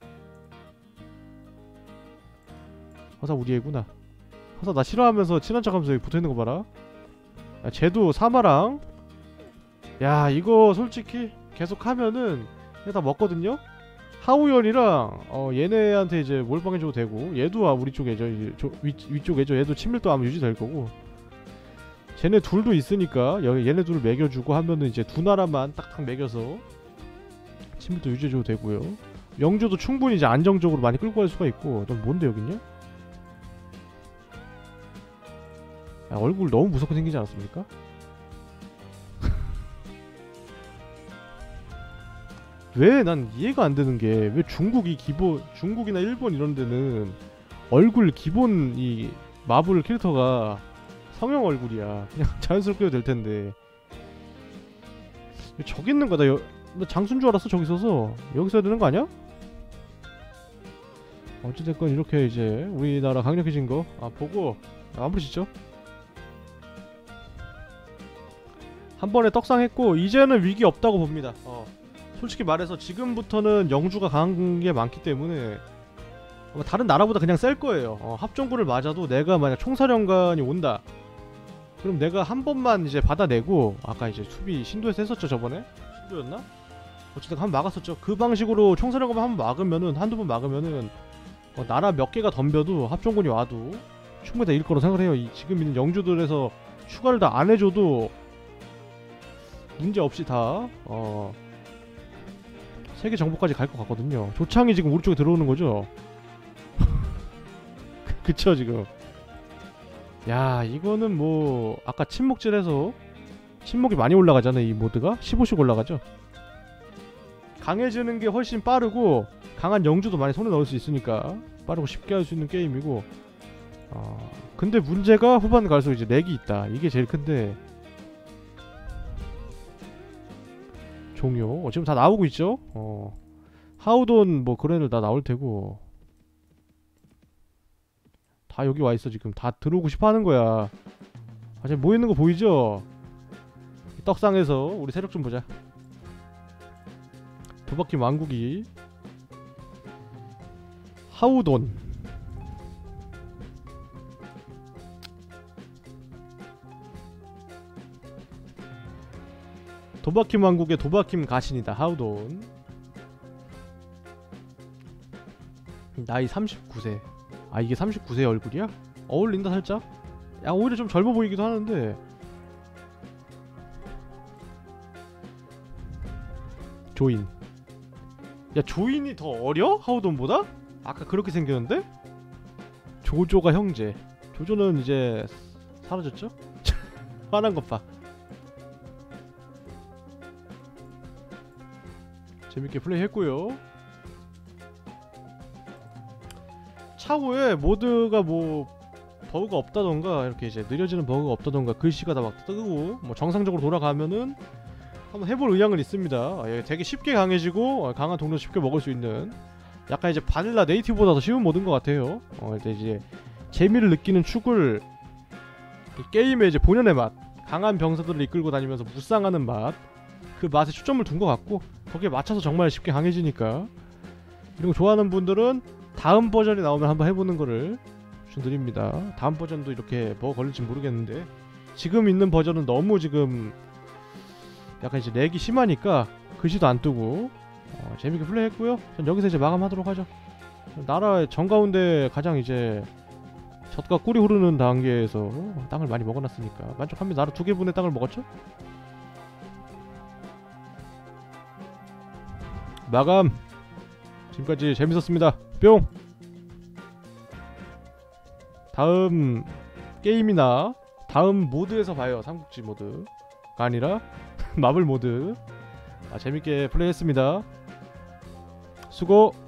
우리 애구나. 허사 나 싫어하면서 친한 척하면서 여기 붙어있는 거 봐라. 야, 쟤도 사마랑. 야, 이거 솔직히 계속 하면은 그냥 다 먹거든요? 하우연이랑 얘네한테 이제 몰빵해줘도 되고, 얘도 우리 쪽 애죠. 위쪽 애죠. 얘도 친밀도 아마 유지될 거고. 쟤네 둘도 있으니까 얘네 둘을 매겨주고 하면은 이제 두 나라만 딱딱 매겨서 친밀도 유지해줘도 되고요. 영조도 충분히 이제 안정적으로 많이 끌고 갈 수가 있고. 넌 뭔데 여기냐? 야, 얼굴 너무 무섭게 생기지 않았습니까? 왜 난 이해가 안 되는 게, 왜 중국이나 일본 이런 데는 얼굴 기본 이 마블 캐릭터가 성형 얼굴이야. 그냥 자연스럽게 해도 될 텐데. 저기 있는 거다. 나 장수인 줄 알았어. 저기 있어서. 여기서 해야 되는 거 아니야? 어찌됐건 이렇게 이제 우리나라 강력해진 거 보고 안 부르시죠? 한 번에 떡상했고 이제는 위기 없다고 봅니다. 솔직히 말해서 지금부터는 영주가 강한 게 많기 때문에 다른 나라보다 그냥 셀 거예요. 합정부를 맞아도 내가 만약 총사령관이 온다, 그럼 내가 한 번만 이제 받아내고, 아까 이제 수비 신도에서 했었죠. 저번에 신도였나? 어쨌든 한 번 막았었죠. 그 방식으로 총사령관 한 번 막으면은, 한두 번 막으면은 나라 몇 개가 덤벼도 합정군이 와도 충분히 다 이길 거로 생각을 해요. 지금 있는 영주들에서 추가를 다 안 해줘도 문제 없이 다 세계 정복까지 갈 것 같거든요. 조창이 지금 우리 쪽에 들어오는 거죠? 그쵸 지금. 야, 이거는 뭐 아까 침묵질해서 침묵이 많이 올라가잖아. 이 모드가 15씩 올라가죠. 강해지는 게 훨씬 빠르고, 강한 영주도 많이 손에 넣을 수 있으니까 빠르고 쉽게 할 수 있는 게임이고. 근데 문제가 후반 갈수록 이제 렉이 있다. 이게 제일 큰데. 종료 지금 다 나오고 있죠. 하우돈 뭐 그런 애들 다 나올 테고. 다 여기 와 있어. 지금 다 들어오고 싶어 하는 거야. 아, 지금 모이는 거 보이죠? 떡상에서 우리 세력 좀 보자. 도박김 왕국이 하우돈. 도박킴 왕국의 도박킴 가신이다. 하우돈. 나이 39세. 아, 이게 39세의 얼굴이야? 어울린다 살짝? 야, 오히려 좀 젊어 보이기도 하는데. 조인. 야, 조인이 더 어려? 하우돈보다? 아까 그렇게 생겼는데? 조조가 형제. 조조는 이제 사라졌죠? 화난 것 봐. 재밌게 플레이했고요. 차후에 모드가 뭐 버그가 없다던가 이렇게 이제 느려지는 버그가 없다던가 글씨가 다 막 뜨고 뭐 정상적으로 돌아가면은 한번 해볼 의향은 있습니다. 예, 되게 쉽게 강해지고 강한 동료 쉽게 먹을 수 있는 약간 이제 바닐라 네이티브보다 더 쉬운 모드인 것 같아요. 이제 재미를 느끼는 축을 게임의 이제 본연의 맛, 강한 병사들을 이끌고 다니면서 무쌍하는 맛, 그 맛에 초점을 둔 것 같고 거기에 맞춰서 정말 쉽게 강해지니까 이런 거 좋아하는 분들은 다음 버전이 나오면 한번 해보는 거를 추천드립니다. 다음 버전도 이렇게 뭐 걸릴지 모르겠는데 지금 있는 버전은 너무 지금 약간 이제 렉이 심하니까 글씨도 안 뜨고 재밌게 플레이했고요. 전 여기서 이제 마감하도록 하죠. 나라 정가운데 가장 이제 젖과 꿀이 흐르는 단계에서 땅을 많이 먹어놨으니까 만족합니다. 나라 2개분의 땅을 먹었죠? 마감. 지금까지 재밌었습니다. 뿅. 다음 게임이나 다음 모드에서 봐요. 삼국지 모드가 아니라 마블 모드. 재밌게 플레이했습니다. 수고.